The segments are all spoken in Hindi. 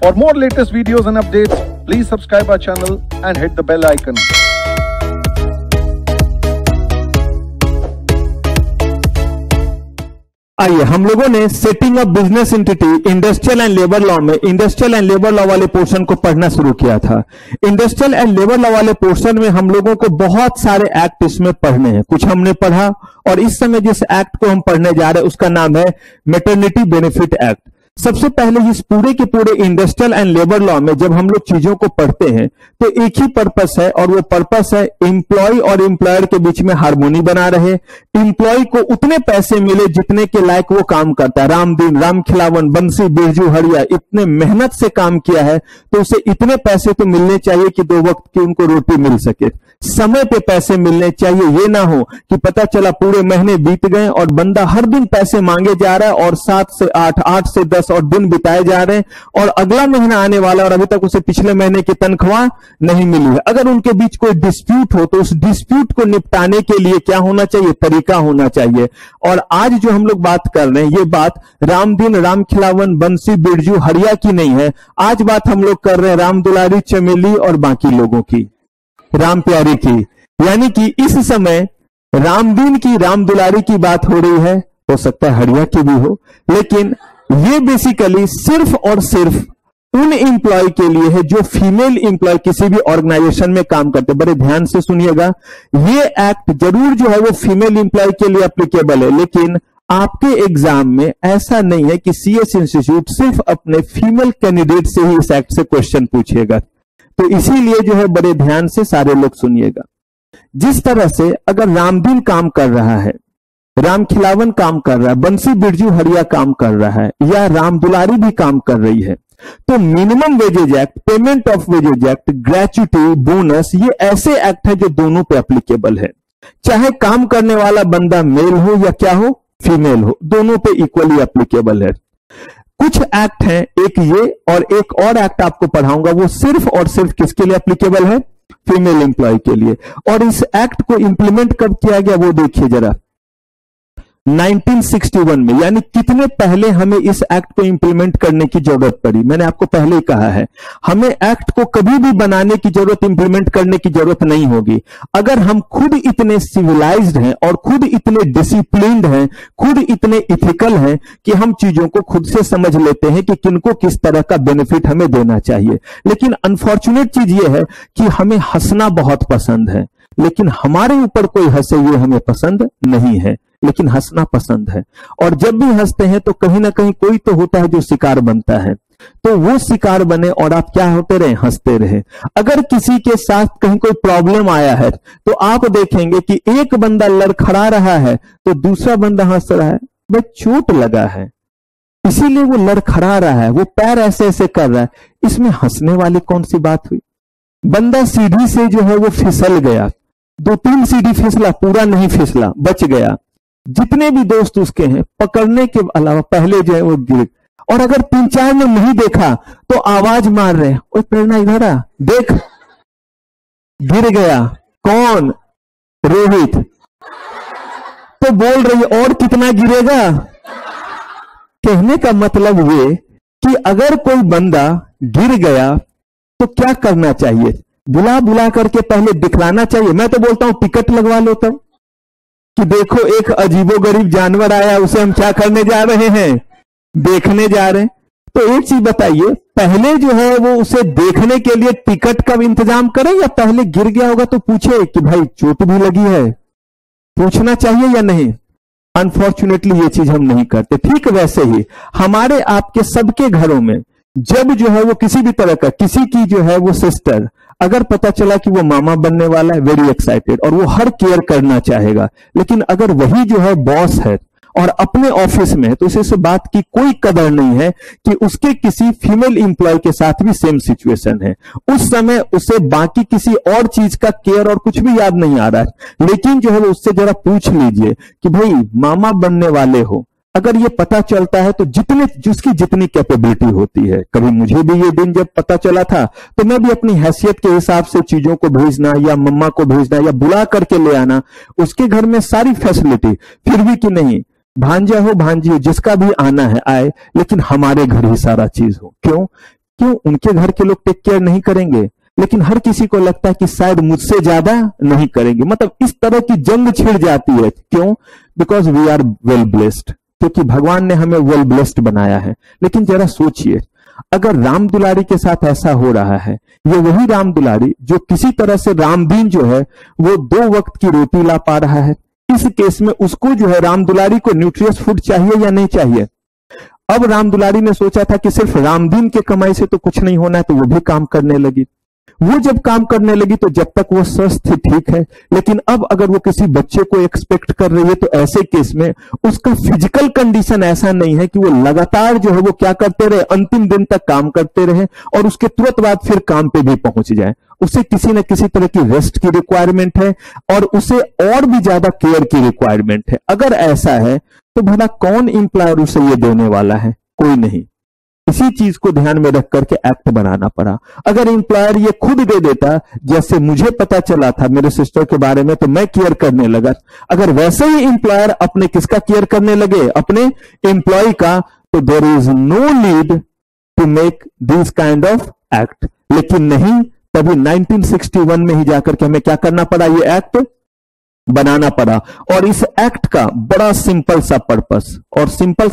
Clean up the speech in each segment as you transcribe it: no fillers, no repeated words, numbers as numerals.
For more latest videos and updates, please subscribe our channel and hit the bell icon. आइए, हम लोगों ने setting up business entity industrial and labour law में इंडस्ट्रियल एंड लेबर लॉ वाले पोर्शन को पढ़ना शुरू किया था। इंडस्ट्रियल एंड लेबर लॉ वाले पोर्शन में हम लोगों को बहुत सारे एक्ट इसमें पढ़ने हैं। कुछ हमने पढ़ा और इस समय जिस एक्ट को हम पढ़ने जा रहे हैं उसका नाम है मैटरनिटी बेनिफिट एक्ट। सबसे पहले इस पूरे के पूरे इंडस्ट्रियल एंड लेबर लॉ में जब हम लोग चीजों को पढ़ते हैं तो एक ही पर्पस है और वो पर्पस है एम्प्लॉय और एम्प्लॉयर के बीच में हार्मोनी बना रहे, एम्प्लॉय को उतने पैसे मिले जितने के लायक वो काम करता है। रामदीन, रामखिलावन, बंसी, बिरजू हरिया इतने मेहनत से काम किया है तो उसे इतने पैसे तो मिलने चाहिए कि 2 वक्त की उनको रोटी मिल सके। समय पे पैसे मिलने चाहिए, ये ना हो कि पता चला पूरे महीने बीत गए और बंदा हर दिन पैसे मांगे जा रहा है और 7 से 8, 8 से 10 और दिन बिताए जा रहे हैं और अगला महीना आने वाला और अभी तक उसे पिछले महीने की तनख्वाह नहीं मिली है। अगर उनके बीच कोई डिस्प्यूट हो तो उस डिस्प्यूट को निपटाने के लिए क्या होना चाहिए? तरीका होना चाहिए। और आज जो हम लोग बात कर रहे हैं ये बात रामदीन, रामखिलावन, बंसी, बिरजू हरिया की नहीं है। आज बात हम लोग कर रहे हैं राम दुलारी, चमेली और बाकी लोगों की, राम प्यारी की। यानी कि इस समय रामदीन की, राम दुलारी की बात हो रही है, हो सकता है हरिया की भी हो, लेकिन ये बेसिकली सिर्फ और सिर्फ उन एम्प्लॉय के लिए है जो फीमेल एम्प्लॉय किसी भी ऑर्गेनाइजेशन में काम करते। बड़े ध्यान से सुनिएगा, ये एक्ट जरूर जो है वो फीमेल एम्प्लॉय के लिए एप्लीकेबल है, लेकिन आपके एग्जाम में ऐसा नहीं है कि सीएस इंस्टीट्यूट सिर्फ अपने फीमेल कैंडिडेट से ही इस एक्ट से क्वेश्चन पूछेगा। तो इसीलिए जो है बड़े ध्यान से सारे लोग सुनिएगा। जिस तरह से अगर रामदीन काम कर रहा है, रामखिलावन काम कर रहा है, बंसी, बिरजू हरिया काम कर रहा है या राम दुलारी भी काम कर रही है, तो minimum wages act, payment of wages act, gratuity, bonus, ये ऐसे एक्ट है जो दोनों पे एप्लीकेबल है। चाहे काम करने वाला बंदा मेल हो या क्या हो, फीमेल हो, दोनों पे इक्वली एप्लीकेबल है। कुछ एक्ट हैं, एक ये और एक और एक्ट आपको पढ़ाऊंगा, वो सिर्फ और सिर्फ किसके लिए एप्लीकेबल है? फीमेल एम्प्लॉय के लिए। और इस एक्ट को इंप्लीमेंट कब किया गया वो देखिए जरा, 1961 में। यानी कितने पहले हमें इस एक्ट को इंप्लीमेंट करने की जरूरत पड़ी। मैंने आपको पहले ही कहा है, हमें एक्ट को कभी भी बनाने की जरूरत, इंप्लीमेंट करने की जरूरत नहीं होगी अगर हम खुद इतने सिविलाइज्ड हैं और खुद इतने डिसिप्लिन्ड हैं, खुद इतने इथिकल हैं कि हम चीजों को खुद से समझ लेते हैं कि किनको किस तरह का बेनिफिट हमें देना चाहिए। लेकिन अनफॉर्चुनेट चीज ये है कि हमें हंसना बहुत पसंद है, लेकिन हमारे ऊपर कोई हंसे ये हमें पसंद नहीं है, लेकिन हंसना पसंद है। और जब भी हंसते हैं तो कहीं ना कहीं कोई तो होता है जो शिकार बनता है, तो वो शिकार बने और आप क्या होते रहे? हंसते रहे। अगर किसी के साथ कहीं कोई प्रॉब्लम आया है तो आप देखेंगे कि एक बंदा लड़खड़ा रहा है तो दूसरा बंदा हंस रहा है, भाई चोट लगा है इसीलिए वो लड़खड़ा रहा है, वो पैर ऐसे ऐसे कर रहा है, इसमें हंसने वाली कौन सी बात हुई? बंदा सीढ़ी से जो है वो फिसल गया, 2-3 सीढ़ी फिसला, पूरा नहीं फिसला, बच गया। जितने भी दोस्त उसके हैं पकड़ने के अलावा पहले जो है वो गिर, और अगर 3-4 ने नहीं देखा तो आवाज मार रहे हैं, ओए प्रेरणा इधर आ, देख गिर गया। कौन? रोहित। तो बोल रही है और कितना गिरेगा? कहने का मतलब ये कि अगर कोई बंदा गिर गया तो क्या करना चाहिए? बुला बुला करके पहले दिखलाना चाहिए। मैं तो बोलता हूं टिकट लगवा लो तब, कि देखो एक अजीबोगरीब जानवर आया, उसे हम क्या करने जा रहे हैं? देखने जा रहे हैं। तो एक चीज बताइए, पहले जो है वो उसे देखने के लिए टिकट का इंतजाम करें या पहले गिर गया होगा तो पूछे कि भाई चोट भी लगी है? पूछना चाहिए या नहीं? अनफॉर्चुनेटली ये चीज हम नहीं करते। ठीक वैसे ही हमारे आपके सबके घरों में जब जो है वो किसी भी तरह का, किसी की जो है वो सिस्टर अगर पता चला कि वो मामा बनने वाला है, वेरी एक्साइटेड और वो हर केयर करना चाहेगा, लेकिन अगर वही जो है बॉस है और अपने ऑफिस में है तो उसे बात की कोई कदर नहीं है कि उसके किसी फीमेल एम्प्लॉय के साथ भी सेम सिचुएशन है। उस समय उसे बाकी किसी और चीज का केयर और कुछ भी याद नहीं आ रहा है, लेकिन जो है वो उससे जरा पूछ लीजिए कि भाई मामा बनने वाले हो, अगर ये पता चलता है तो जिसकी जितनी कैपेबिलिटी होती है। कभी मुझे भी ये दिन जब पता चला था तो मैं भी अपनी हैसियत के हिसाब से चीजों को भेजना या मम्मा को भेजना या बुला करके ले आना, उसके घर में सारी फैसिलिटी, फिर भी कि नहीं भांजा हो भांजी हो जिसका भी आना है आए, लेकिन हमारे घर ही सारा चीज हो। क्यों? क्यों? उनके घर के लोग टेक केयर नहीं करेंगे, लेकिन हर किसी को लगता है कि शायद मुझसे ज्यादा नहीं करेंगे। मतलब इस तरह की जंग छिड़ जाती है। क्यों? Because we are well blessed, क्योंकि भगवान ने हमें वेल ब्लेस्ड बनाया है। लेकिन जरा सोचिए, अगर राम दुलारी के साथ ऐसा हो रहा है, ये वही राम दुलारी जो किसी तरह से रामदीन जो है वो 2 वक्त की रोटी ला पा रहा है, इस केस में उसको जो है राम दुलारी को न्यूट्रियस फूड चाहिए या नहीं चाहिए? अब राम दुलारी ने सोचा था कि सिर्फ रामदीन के कमाई से तो कुछ नहीं होना है, तो वो भी काम करने लगी। वो जब काम करने लगी तो जब तक वो स्वस्थ थी ठीक है, लेकिन अब अगर वो किसी बच्चे को एक्सपेक्ट कर रही है तो ऐसे केस में उसका फिजिकल कंडीशन ऐसा नहीं है कि वो लगातार जो है वो क्या करते रहे, अंतिम दिन तक काम करते रहे और उसके तुरंत बाद फिर काम पे भी पहुंच जाए। उसे किसी न किसी तरह की रेस्ट की रिक्वायरमेंट है और उसे और भी ज्यादा केयर की रिक्वायरमेंट है। अगर ऐसा है तो भला कौन एम्प्लॉयर उसे ये देने वाला है? कोई नहीं। इसी चीज को ध्यान में रख करके एक्ट बनाना पड़ा। अगर एम्प्लॉयर ये खुद दे देता, जैसे मुझे पता चला था मेरे सिस्टर के बारे में, तो मैं केयर करने लगा। अगर वैसे ही एम्प्लॉयर अपने किसका केयर करने लगे, अपने एम्प्लॉय का, तो there is no need to make this kind of act. लेकिन नहीं, तभी 1961 में ही जाकर के हमें क्या करना पड़ा, ये एक्ट बनाना पड़ा। और इस एक्ट का बड़ा सिंपल सा पर्पस और सिंपल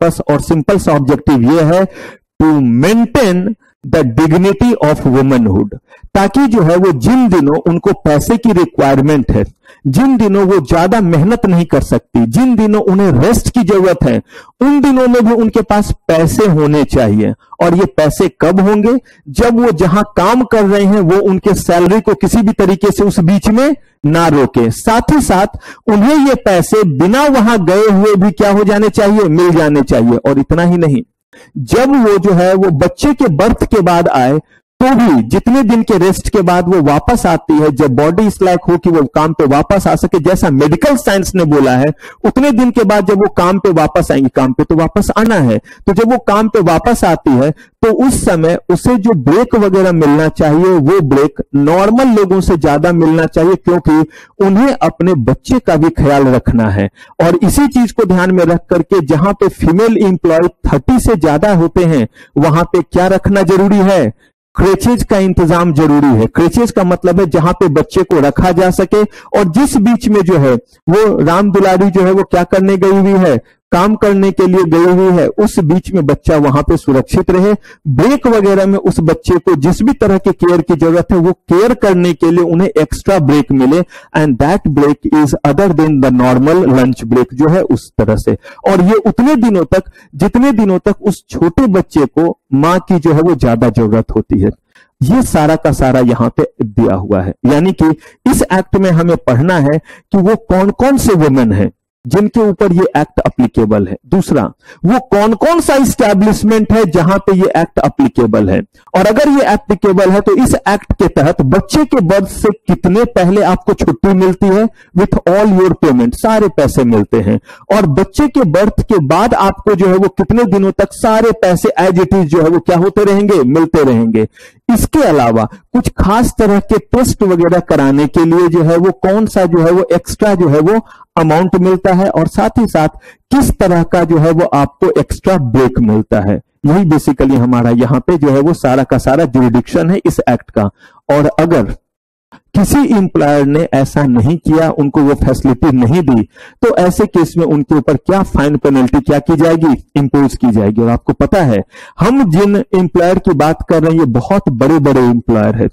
सा ऑब्जेक्टिव ये है, to maintain the dignity of womanhood. ताकि जो है वो जिन दिनों उनको पैसे की रिक्वायरमेंट है, जिन दिनों वो ज्यादा मेहनत नहीं कर सकती, जिन दिनों उन्हें रेस्ट की जरूरत है, उन दिनों में भी उनके पास पैसे होने चाहिए। और ये पैसे कब होंगे? जब वो जहां काम कर रहे हैं वो उनके सैलरी को किसी भी तरीके से उस बीच में ना रोके। साथ ही साथ उन्हें ये पैसे बिना वहां गए हुए भी क्या हो जाने चाहिए, मिल जाने चाहिए। और इतना ही नहीं, जब वो जो है वो बच्चे के बर्थ के बाद आए तो भी जितने दिन के रेस्ट के बाद वो वापस आती है, जब बॉडी इस लायक हो कि वो काम पे वापस आ सके, जैसा मेडिकल साइंस ने बोला है, उतने दिन के बाद जब वो काम पे वापस आएंगी, काम पे तो वापस आना है, तो जब वो काम पे वापस आती है तो उस समय उसे जो ब्रेक वगैरह मिलना चाहिए वो ब्रेक नॉर्मल लोगों से ज्यादा मिलना चाहिए, क्योंकि उन्हें अपने बच्चे का भी ख्याल रखना है। और इसी चीज को ध्यान में रख करके जहां पे फीमेल इंप्लॉय 30 से ज्यादा होते हैं वहां पे क्या रखना जरूरी है, क्रेचेज का इंतजाम जरूरी है। क्रेचेज का मतलब है जहां पे बच्चे को रखा जा सके, और जिस बीच में जो है वो राम दुलारी जो है वो क्या करने गई हुई है, काम करने के लिए गई हुई है, उस बीच में बच्चा वहां पे सुरक्षित रहे। ब्रेक वगैरह में उस बच्चे को जिस भी तरह के केयर की जरूरत है वो केयर करने के लिए उन्हें एक्स्ट्रा ब्रेक मिले, and that break is other than the normal lunch break जो है उस तरह से। और ये उतने दिनों तक जितने दिनों तक उस छोटे बच्चे को मां की जो है वो ज्यादा जरूरत होती है। ये सारा का सारा यहां पे दिया हुआ है। यानी कि इस एक्ट में हमें पढ़ना है कि वो कौन कौन से वुमेन हैं जिनके ऊपर ये एक्ट अप्लीकेबल है। दूसरा, वो कौन कौन सा इस्टेब्लिशमेंट है जहां पे ये एक्ट अप्लीकेबल है, और अगर ये एप्लीकेबल है तो इस एक्ट के तहत बच्चे के बर्थ से कितने पहले आपको छुट्टी मिलती है, विथ ऑल योर पेमेंट, सारे पैसे मिलते हैं। और बच्चे के बर्थ के बाद आपको जो है वो कितने दिनों तक सारे पैसे एज इट इज जो है वो क्या होते रहेंगे, मिलते रहेंगे। इसके अलावा कुछ खास तरह के टेस्ट वगैरह कराने के लिए जो है वो कौन सा जो है वो एक्स्ट्रा जो है वो अमाउंट मिलता है, और साथ ही साथ किस तरह का जो है वो आपको एक्स्ट्रा ब्रेक मिलता है। यही बेसिकली हमारा यहाँ पे जो है वो सारा का सारा जुरिडिक्शन है इस एक्ट का। और अगर किसी एम्प्लॉयर ने ऐसा नहीं किया, उनको वो फैसिलिटी नहीं दी, तो ऐसे केस में उनके ऊपर क्या फाइन पेनल्टी क्या की जाएगी, इंपोज की जाएगी। और आपको पता है हम जिन एम्प्लॉयर की बात कर रहे हैं ये बहुत बड़े बड़े एम्प्लॉयर है।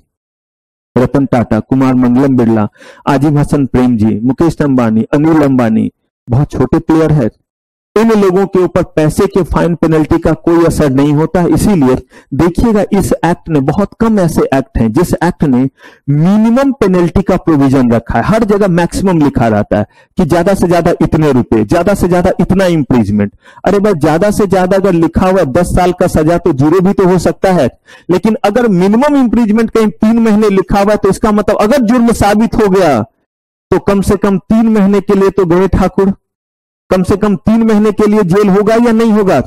रतन टाटा, कुमार मंगलम बिरला, आजिम हसन प्रेम जी, मुकेश अंबानी, अनिल अंबानी बहुत छोटे प्लेयर है। इन लोगों के ऊपर पैसे के फाइन पेनल्टी का कोई असर नहीं होता। इसीलिए देखिएगा इस एक्ट ने, बहुत कम ऐसे एक्ट हैं जिस एक्ट ने मिनिमम पेनल्टी का प्रोविजन रखा है। हर जगह मैक्सिमम लिखा रहता है कि ज्यादा से ज्यादा इतने रुपए, ज्यादा से ज्यादा इतना इंप्रीजमेंट। अरे भाई, ज्यादा से ज्यादा अगर लिखा हुआ 10 साल का सजा तो जीरो भी तो हो सकता है, लेकिन अगर मिनिमम इंप्रीजमेंट कहीं 3 महीने लिखा हुआ है तो इसका मतलब अगर जुर्म साबित हो गया तो कम से कम 3 महीने के लिए तो गए ठाकुर, कम से कम 3 महीने के लिए जेल होगा या नहीं होगा।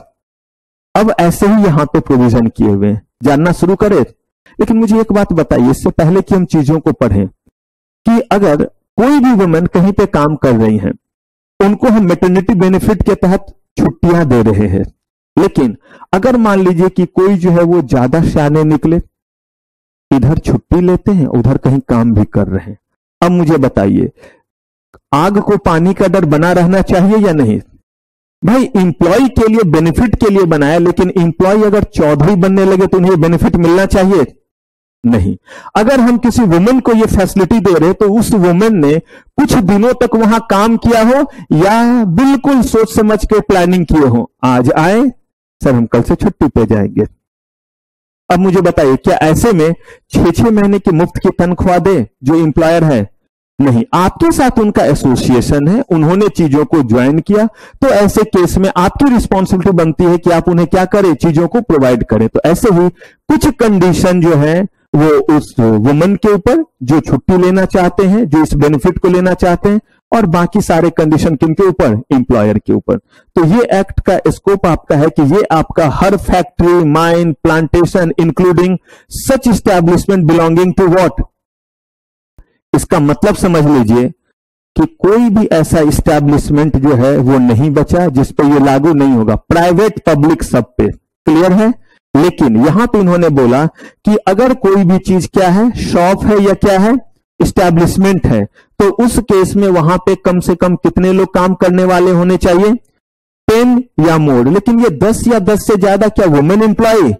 अब ऐसे ही यहां पे प्रोविजन किए हुए, जानना शुरू करें। लेकिन मुझे एक बात बताइए इससे पहले कि हम चीजों को पढ़ें, कि अगर कोई भी वुमेन कहीं पे काम कर रही हैं, उनको हम मैटरनिटी बेनिफिट के तहत छुट्टियां दे रहे हैं, लेकिन अगर मान लीजिए कि कोई जो है वो ज्यादा सियाने निकले, इधर छुट्टी लेते हैं उधर कहीं काम भी कर रहे हैं, अब मुझे बताइए आग को पानी का डर बना रहना चाहिए या नहीं? भाई इंप्लॉय के लिए बेनिफिट के लिए बनाया, लेकिन इंप्लॉय अगर चौधरी बनने लगे तो उन्हें बेनिफिट मिलना चाहिए नहीं। अगर हम किसी वुमेन को ये फैसिलिटी दे रहे तो उस वुमेन ने कुछ दिनों तक वहां काम किया हो या बिल्कुल सोच समझ के प्लानिंग किए हो, आज आए सर हम कल से छुट्टी पे जाएंगे। अब मुझे बताइए क्या ऐसे में 6-6 महीने की मुफ्त की तनख्वाह दे जो एम्प्लॉयर है? नहीं, आपके साथ उनका एसोसिएशन है, उन्होंने चीजों को ज्वाइन किया, तो ऐसे केस में आपकी रिस्पॉन्सिबिलिटी बनती है कि आप उन्हें क्या करें, चीजों को प्रोवाइड करें। तो ऐसे ही कुछ कंडीशन जो है वो उस वुमन के ऊपर जो छुट्टी लेना चाहते हैं, जो इस बेनिफिट को लेना चाहते हैं, और बाकी सारे कंडीशन किनके ऊपर? एम्प्लॉयर के ऊपर। तो ये एक्ट का स्कोप आपका है कि ये आपका हर factory, mine, plantation including such establishment belonging to what, इसका मतलब समझ लीजिए कि कोई भी ऐसा इस्टेब्लिशमेंट जो है वो नहीं बचा जिस पे ये लागू नहीं होगा, प्राइवेट पब्लिक सब पे। क्लियर है? लेकिन यहां पे इन्होंने बोला कि अगर कोई भी चीज क्या है, शॉप है या क्या है, इस्टेब्लिशमेंट है, तो उस केस में वहां पे कम से कम कितने लोग काम करने वाले होने चाहिए? 10 या मोर। लेकिन ये 10 या 10 से ज्यादा क्या वुमेन एम्प्लॉय?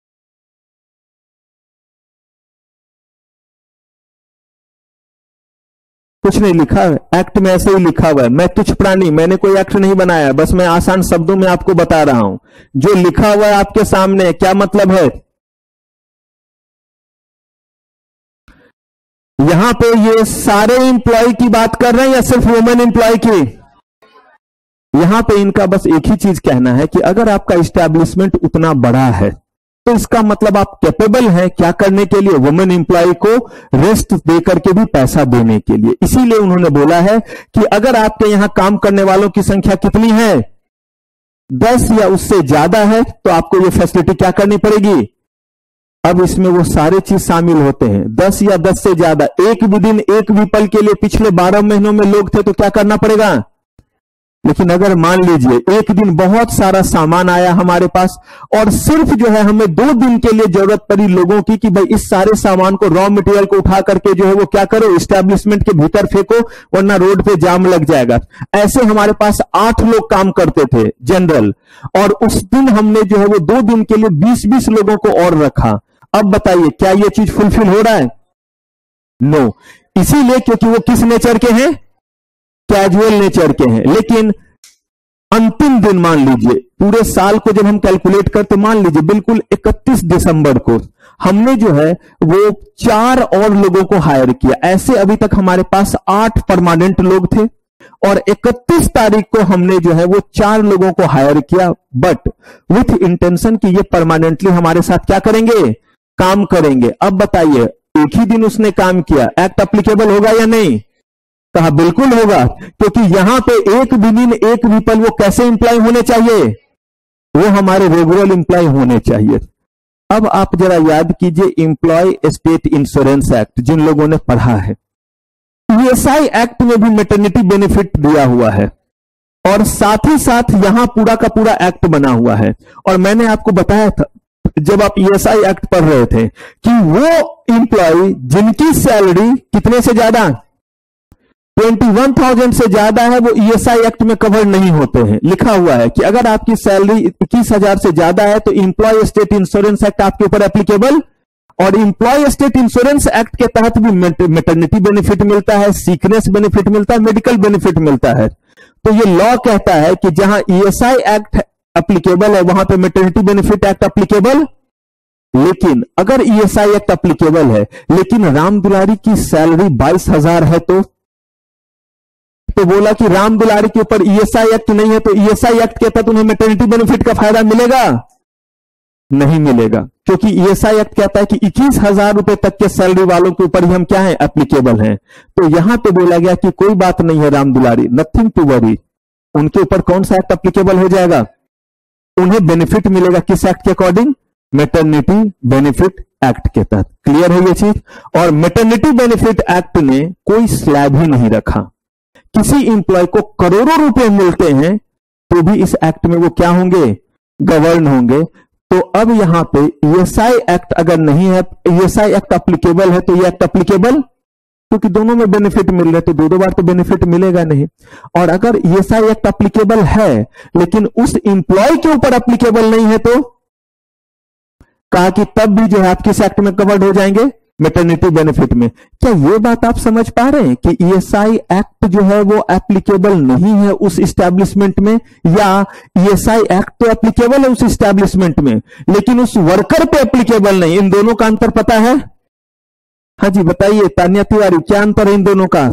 कुछ नहीं लिखा है एक्ट में, ऐसे ही लिखा हुआ है। मैं तुच्छ प्राणी, मैंने कोई एक्ट नहीं बनाया, बस मैं आसान शब्दों में आपको बता रहा हूं जो लिखा हुआ है आपके सामने। क्या मतलब है? यहां पे ये सारे एम्प्लॉय की बात कर रहे हैं या सिर्फ वुमेन एम्प्लॉय की? यहां पे इनका बस एक ही चीज कहना है कि अगर आपका इस्टेब्लिशमेंट उतना बड़ा है तो इसका मतलब आप कैपेबल हैं क्या करने के लिए? वुमेन एम्प्लॉय को रेस्ट दे करके भी पैसा देने के लिए। इसीलिए उन्होंने बोला है कि अगर आपके यहां काम करने वालों की संख्या कितनी है, 10 या उससे ज्यादा है, तो आपको यह फैसिलिटी क्या करनी पड़ेगी? अब इसमें वो सारे चीज शामिल होते हैं। 10 या 10 से ज्यादा, एक भी दिन, एक भी पल के लिए पिछले 12 महीनों में लोग थे तो क्या करना पड़ेगा? लेकिन अगर मान लीजिए एक दिन बहुत सारा सामान आया हमारे पास और सिर्फ जो है हमें 2 दिन के लिए जरूरत पड़ी लोगों की कि भाई इस सारे सामान को, रॉ मटेरियल को उठा करके जो है वो क्या करो, इस्टेब्लिशमेंट के भीतर फेंको वरना रोड पे जाम लग जाएगा। ऐसे हमारे पास 8 लोग काम करते थे जनरल, और उस दिन हमने जो है वो 2 दिन के लिए 20-20 लोगों को और रखा। अब बताइए क्या ये चीज फुलफिल हो रहा है? नो। इसीलिए क्योंकि वो किस नेचर के हैं? कैजुअल नेचर के हैं। लेकिन अंतिम दिन मान लीजिए, पूरे साल को जब हम कैलकुलेट करते, मान लीजिए बिल्कुल 31 दिसंबर को हमने जो है वो 4 और लोगों को हायर किया। ऐसे अभी तक हमारे पास 8 परमानेंट लोग थे और 31 तारीख को हमने जो है वो 4 लोगों को हायर किया, बट विथ इंटेंशन कि ये परमानेंटली हमारे साथ क्या करेंगे, काम करेंगे। अब बताइए एक ही दिन उसने काम किया, एक्ट एप्लीकेबल होगा या नहीं? कहा बिल्कुल होगा, क्योंकि यहां पे एक भी दिन, एक भी पल वो कैसे इंप्लॉय होने चाहिए? वो हमारे रेगुलर इंप्लॉय होने चाहिए। अब आप जरा याद कीजिए एम्प्लॉय स्टेट इंश्योरेंस एक्ट, जिन लोगों ने पढ़ा है, ईएसआई एक्ट में भी मैटरनिटी बेनिफिट दिया हुआ है और साथ ही साथ यहां पूरा का पूरा एक्ट बना हुआ है। और मैंने आपको बताया था जब आप ईएसआई एक्ट पढ़ रहे थे कि वो इंप्लॉय जिनकी सैलरी कितने से ज्यादा, 21,000 से ज्यादा है, वो ईएसआई एक्ट में कवर नहीं होते हैं। लिखा हुआ है कि अगर आपकी सैलरी 21,000 से ज्यादा है तो इंप्लॉय स्टेट इंश्योरेंस एक्ट आपके ऊपर एप्लीकेबल, और इंप्लॉय स्टेट इंश्योरेंस एक्ट के तहत भी मैटरनिटी बेनिफिट मिलता है, सीकनेस बेनिफिट मिलता है, मेडिकल बेनिफिट मिलता है। तो ये लॉ कहता है कि जहां ईएसआई एक्ट एप्लीकेबल है वहां पे मैटरनिटी बेनिफिट एक्ट एप्लीकेबल। लेकिन अगर ईएसआई एक्ट एप्लीकेबल है लेकिन राम दुलारी की सैलरी 22,000 है तो बोला कि राम दुलारी के ऊपर ईएसआई एक्ट नहीं है, तो ईएसआई एक्ट के तहत उन्हें मैटरनिटी बेनिफिट का फायदा मिलेगा? नहीं मिलेगा, क्योंकि ईएसआई एक्ट कहता है कि 21,000 रुपए तक के सैलरी वालों के ऊपर ही हम क्या है, एप्लीकेबल हैं। तो यहां पे बोला गया कि कोई बात नहीं है Ram Dulari, nothing to worry, उनके ऊपर कौन सा एक्ट एप्लीकेबल हो जाएगा? उन्हें बेनिफिट मिलेगा किस एक्ट के अकॉर्डिंग? मैटरनिटी बेनिफिट एक्ट के तहत। क्लियर है ये चीज? और मैटरनिटी बेनिफिट एक्ट ने कोई स्लैब ही नहीं रखा। किसी इंप्लॉय को करोड़ों रुपए मिलते हैं तो भी इस एक्ट में वो क्या होंगे, गवर्न होंगे। तो अब यहां पे ईएसआई एक्ट अगर नहीं है, ईएसआई एक्ट अप्लीकेबल है, तो ये एक्ट अप्लीकेबल, क्योंकि दोनों में बेनिफिट मिल रहा है, तो दो बार तो बेनिफिट मिलेगा नहीं। और अगर ईएसआई एक्ट अप्लीकेबल है लेकिन उस इंप्लॉय के ऊपर अप्लीकेबल नहीं है, तो कहा कि तब भी जो है आप किस एक्ट में कवर्ड हो जाएंगे, मैटरनिटी बेनिफिट में। क्या ये बात आप समझ पा रहे हैं कि ईएसआई एक्ट जो है वो एप्लीकेबल नहीं है उस इस्टेब्लिशमेंट में, या ईएसआई एक्ट तो एप्लीकेबल है उस इस्टेब्लिशमेंट में लेकिन उस वर्कर पे एप्लीकेबल नहीं? इन दोनों का अंतर पता है? हाँ जी बताइए तान्या तिवारी, क्या अंतर है इन दोनों का?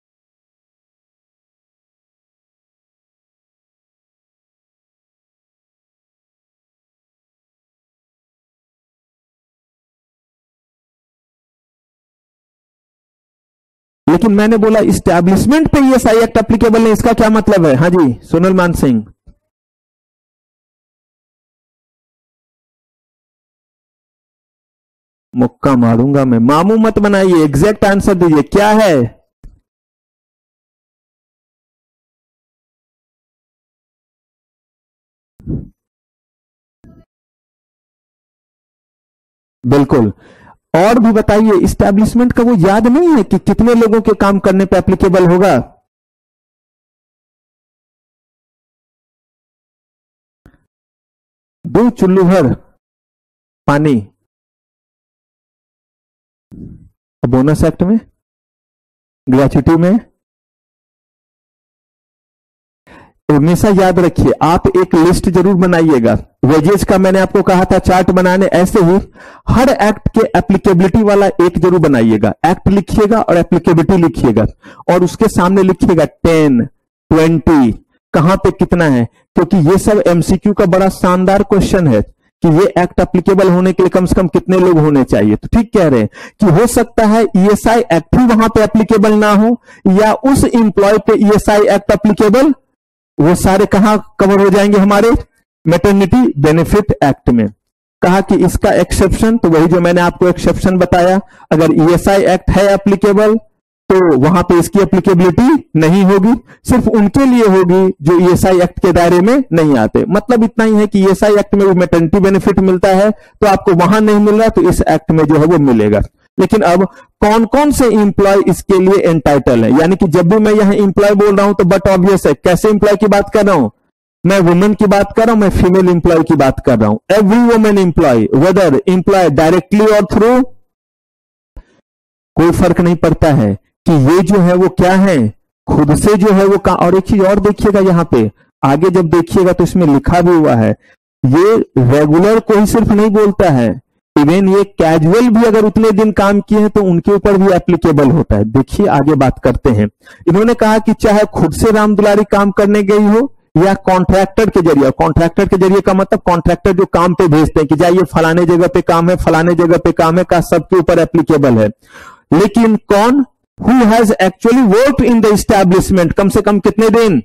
लेकिन मैंने बोला इस्टेब्लिशमेंट पे ईएसआई एक्ट एप्लीकेबल नहीं, इसका क्या मतलब है? हाँ जी सोनल मान सिंह। मुक्का मारूंगा मैं, मामू मत बनाइए, एग्जैक्ट आंसर दीजिए क्या है? बिल्कुल। और भी बताइए, इस्टेब्लिशमेंट का वो याद नहीं है कि कितने लोगों के काम करने पे एप्लीकेबल होगा? दो चुल्लू भर पानी। बोनस एक्ट में, ग्रेच्युटी में, हमेशा याद रखिए आप एक लिस्ट जरूर बनाइएगा। वेजेस का मैंने आपको कहा था चार्ट बनाने, ऐसे ही हर एक्ट के एप्लीकेबिलिटी वाला एक जरूर बनाइएगा। एक्ट लिखिएगा और एप्लीकेबिलिटी लिखिएगा और उसके सामने लिखिएगा 10, 20, कहां पे कितना है, क्योंकि ये सब एमसीक्यू का बड़ा शानदार क्वेश्चन है कि ये एक्ट एप्लीकेबल होने के लिए कम से कम कितने लोग होने चाहिए। तो ठीक कह रहे हैं कि हो सकता है ईएसआई एक्ट ही वहां पे एप्लीकेबल ना हो, या उस इंप्लॉय पे ईएसआई एक्ट एप्लीकेबल, वो सारे कहां कवर हो जाएंगे हमारे मैटरनिटी बेनिफिट एक्ट में। कहा कि इसका एक्सेप्शन, तो वही जो मैंने आपको एक्सेप्शन बताया, अगर ईएसआई एक्ट है एप्लीकेबल तो वहां पे इसकी एप्लीकेबिलिटी नहीं होगी, सिर्फ उनके लिए होगी जो ईएसआई एक्ट के दायरे में नहीं आते। मतलब इतना ही है कि ईएसआई एक्ट में वो मैटरनिटी बेनिफिट मिलता है तो आपको वहां नहीं मिल रहा, तो इस एक्ट में जो है वो मिलेगा। लेकिन अब कौन कौन से इंप्लॉय इसके लिए एंटाइटल है, यानी कि जब भी मैं यहां इंप्लॉय बोल रहा हूं तो बट ऑब्वियस है, कैसे इंप्लॉय की बात कर रहा हूं मैं? वुमेन की बात कर रहा हूं, मैं फीमेल इंप्लॉय की बात कर रहा हूं। Every women employee, whether employee directly और थ्रू, कोई फर्क नहीं पड़ता है कि ये जो है वो क्या है, खुद से जो है वो का। और एक चीज और देखिएगा, यहां पे आगे जब देखिएगा तो इसमें लिखा भी हुआ है, ये रेगुलर को ही सिर्फ नहीं बोलता है, इवन ये कैजुअल भी अगर उतने दिन काम किए हैं तो उनके ऊपर भी एप्लीकेबल होता है। देखिए आगे बात करते हैं। इन्होंने कहा कि चाहे खुद से राम दुलारी काम करने गई हो या कॉन्ट्रैक्टर के जरिए। कॉन्ट्रैक्टर के जरिए का मतलब कॉन्ट्रैक्टर जो काम पे भेजते हैं कि जाइए फलाने जगह पे काम है, फलाने जगह पे काम है, का सबके ऊपर एप्लीकेबल है। लेकिन कौन, who has actually work in the establishment, कम से कम कितने दिन,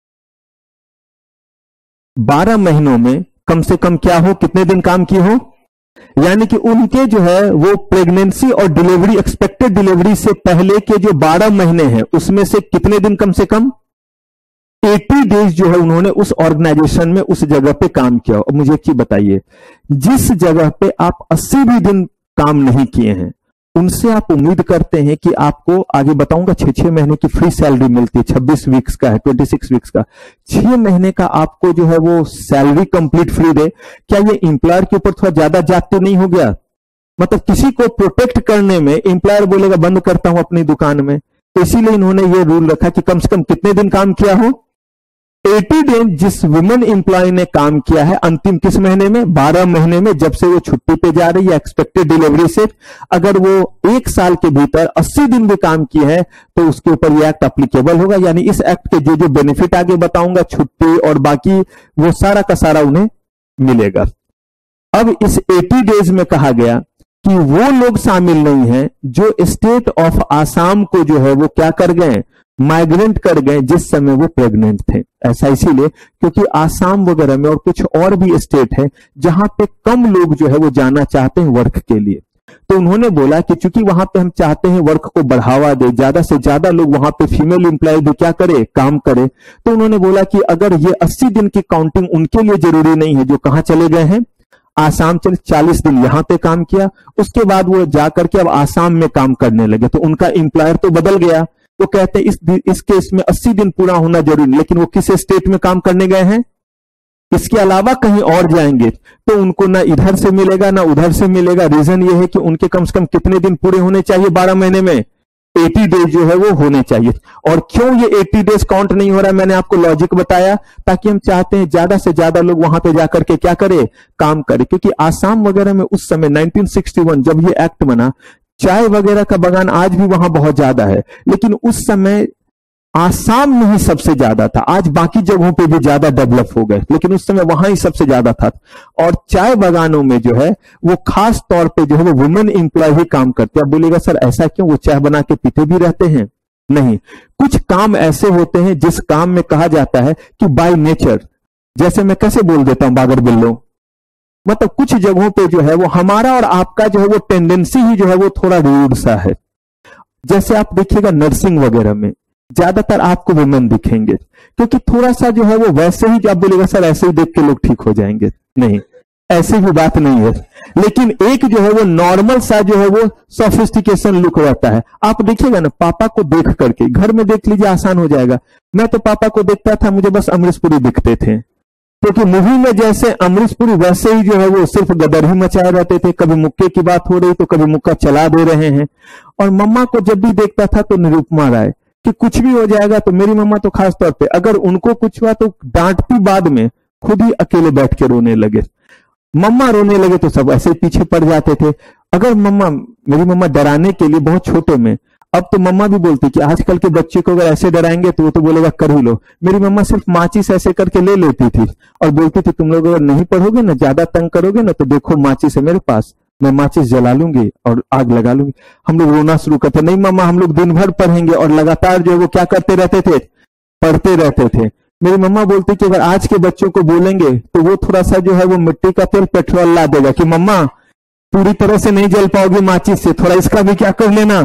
12 महीनों में कम से कम क्या हो, कितने दिन काम किए हो, यानी कि उनके जो है वो प्रेगनेंसी और डिलीवरी, एक्सपेक्टेड डिलीवरी से पहले के जो 12 महीने हैं उसमें से कितने दिन, कम से कम 80 डेज जो है उन्होंने उस ऑर्गेनाइजेशन में उस जगह पे काम किया। और मुझे एक चीज बताइए, जिस जगह पे आप 80 भी दिन काम नहीं किए हैं उनसे आप उम्मीद करते हैं कि आपको, आगे बताऊंगा, 6-6 महीने की फ्री सैलरी मिलती है, 26 वीक्स का है, 26 वीक्स का, 6 महीने का आपको जो है वो सैलरी कंप्लीट फ्री दे। क्या ये एम्प्लॉयर के ऊपर थोड़ा ज्यादा जाते नहीं हो गया? मतलब किसी को प्रोटेक्ट करने में एम्प्लॉयर बोलेगा बंद करता हूं अपनी दुकान में, तो इसीलिए इन्होंने ये रूल रखा कि कम से कम कितने दिन काम किया हो, 80 दिन जिस वुमेन एम्प्लॉय ने काम किया है अंतिम किस महीने में, 12 महीने में, जब से वो छुट्टी पे जा रही है एक्सपेक्टेड डिलीवरी से। अगर वो 1 साल के भीतर 80 दिन भी काम किए हैं तो उसके ऊपर ये एक्ट एप्लीकेबल होगा। यानी इस एक्ट के जो जो बेनिफिट आगे बताऊंगा, छुट्टी और बाकी, वो सारा का सारा उन्हें मिलेगा। अब इस 80 डेज में कहा गया कि वो लोग शामिल नहीं हैं जो स्टेट ऑफ आसाम को जो है वो क्या कर गए, माइग्रेंट कर गए जिस समय वो प्रेग्नेंट थे। ऐसा इसीलिए क्योंकि आसाम वगैरह में और कुछ और भी स्टेट है जहां पे कम लोग जो है वो जाना चाहते हैं वर्क के लिए। तो उन्होंने बोला कि चूंकि वहां पे हम चाहते हैं वर्क को बढ़ावा दे, ज्यादा से ज्यादा लोग वहां पे फीमेल एम्प्लॉय भी क्या करे, काम करे, तो उन्होंने बोला कि अगर ये 80 दिन की काउंटिंग उनके लिए जरूरी नहीं है जो कहां चले गए हैं, आसाम चले, 40 दिन यहां पे काम किया, उसके बाद वो जाकर के अब आसाम में काम करने लगे, तो उनका एम्प्लॉयर तो बदल गया। वो कहते हैं इस केस में 80 दिन पूरा होना जरूरी नहीं, लेकिन वो किस स्टेट में काम करने गए हैं, इसके अलावा कहीं और जाएंगे तो उनको ना इधर से मिलेगा ना उधर से मिलेगा। रीजन ये है कि उनके कम से कम कितने दिन पूरे होने चाहिए 12 महीने में, 80 डेज जो है वो होने चाहिए। और क्यों ये 80 डेज काउंट नहीं हो रहा है, मैंने आपको लॉजिक बताया, ताकि हम चाहते हैं ज्यादा से ज्यादा लोग वहां पे जाकर के क्या करे, काम करे। क्योंकि आसाम वगैरह में उस समय 1961 जब ये एक्ट बना, चाय वगैरह का बागान आज भी वहां बहुत ज्यादा है, लेकिन उस समय आसाम में ही सबसे ज्यादा था। आज बाकी जगहों पे भी ज्यादा डेवलप हो गए, लेकिन उस समय वहां ही सबसे ज्यादा था। और चाय बागानों में जो है वो खास तौर पे जो है वो वुमेन एम्प्लॉय ही काम करते हैं। अब बोलेगा सर ऐसा क्यों, वो चाय बना के पीते भी रहते हैं? नहीं, कुछ काम ऐसे होते हैं जिस काम में कहा जाता है कि बाय नेचर, जैसे मैं कैसे बोल देता हूं बागर बिल्लो, मतलब कुछ जगहों पे जो है वो हमारा और आपका जो है वो टेंडेंसी ही जो है वो थोड़ा रूड सा है। जैसे आप देखिएगा नर्सिंग वगैरह में ज्यादातर आपको वुमेन दिखेंगे, क्योंकि थोड़ा सा जो है वो वैसे ही, आप बोलेगा सर ऐसे ही देख के लोग ठीक हो जाएंगे, नहीं, ऐसी भी बात नहीं है। लेकिन एक जो है वो नॉर्मल सा जो है वो सोफिस्टिकेशन लुक रहता है। आप देखिएगा ना, पापा को देख करके घर में देख लीजिए, आसान हो जाएगा। मैं तो पापा को देखता था, मुझे बस अमरीश पुरी दिखते थे, क्योंकि मूवी में जैसे अमरीश पुरी वैसे ही जो है वो सिर्फ गदर ही मचाए रहते थे, कभी मुक्के की बात हो रही तो कभी मुक्का चला दे रहे हैं। और मम्मा को जब भी देखता था तो निरुपमा राय, कि कुछ भी हो जाएगा तो मेरी मम्मा तो खास तौर पे अगर उनको कुछ हुआ तो डांटती, बाद में खुद ही अकेले बैठ के रोने लगे। मम्मा रोने लगे तो सब ऐसे पीछे पड़ जाते थे। अगर मेरी मम्मा डराने के लिए बहुत छोटे में, अब तो मम्मा भी बोलती कि आजकल के बच्चे को अगर ऐसे डराएंगे तो वो तो बोलेगा कर ही लो। मेरी मम्मा सिर्फ माचिस ऐसे करके ले लेती थी और बोलती थी तुम लोग अगर नहीं पढ़ोगे ना, ज्यादा तंग करोगे ना, तो देखो माचिस है मेरे पास, मैं माचिस जला लूंगी और आग लगा लूंगी। हम लोग रोना शुरू करते, नहीं मम्मा हम लोग दिन भर पढ़ेंगे, और लगातार जो है वो क्या करते रहते थे, पढ़ते रहते थे। मेरी मम्मा बोलती कि अगर आज के बच्चों को बोलेंगे तो वो थोड़ा सा जो है वो मिट्टी का तेल पेट्रोल ला देगा कि मम्मा पूरी तरह से नहीं जल पाओगे माचिस से, थोड़ा इसका भी क्या कर लेना,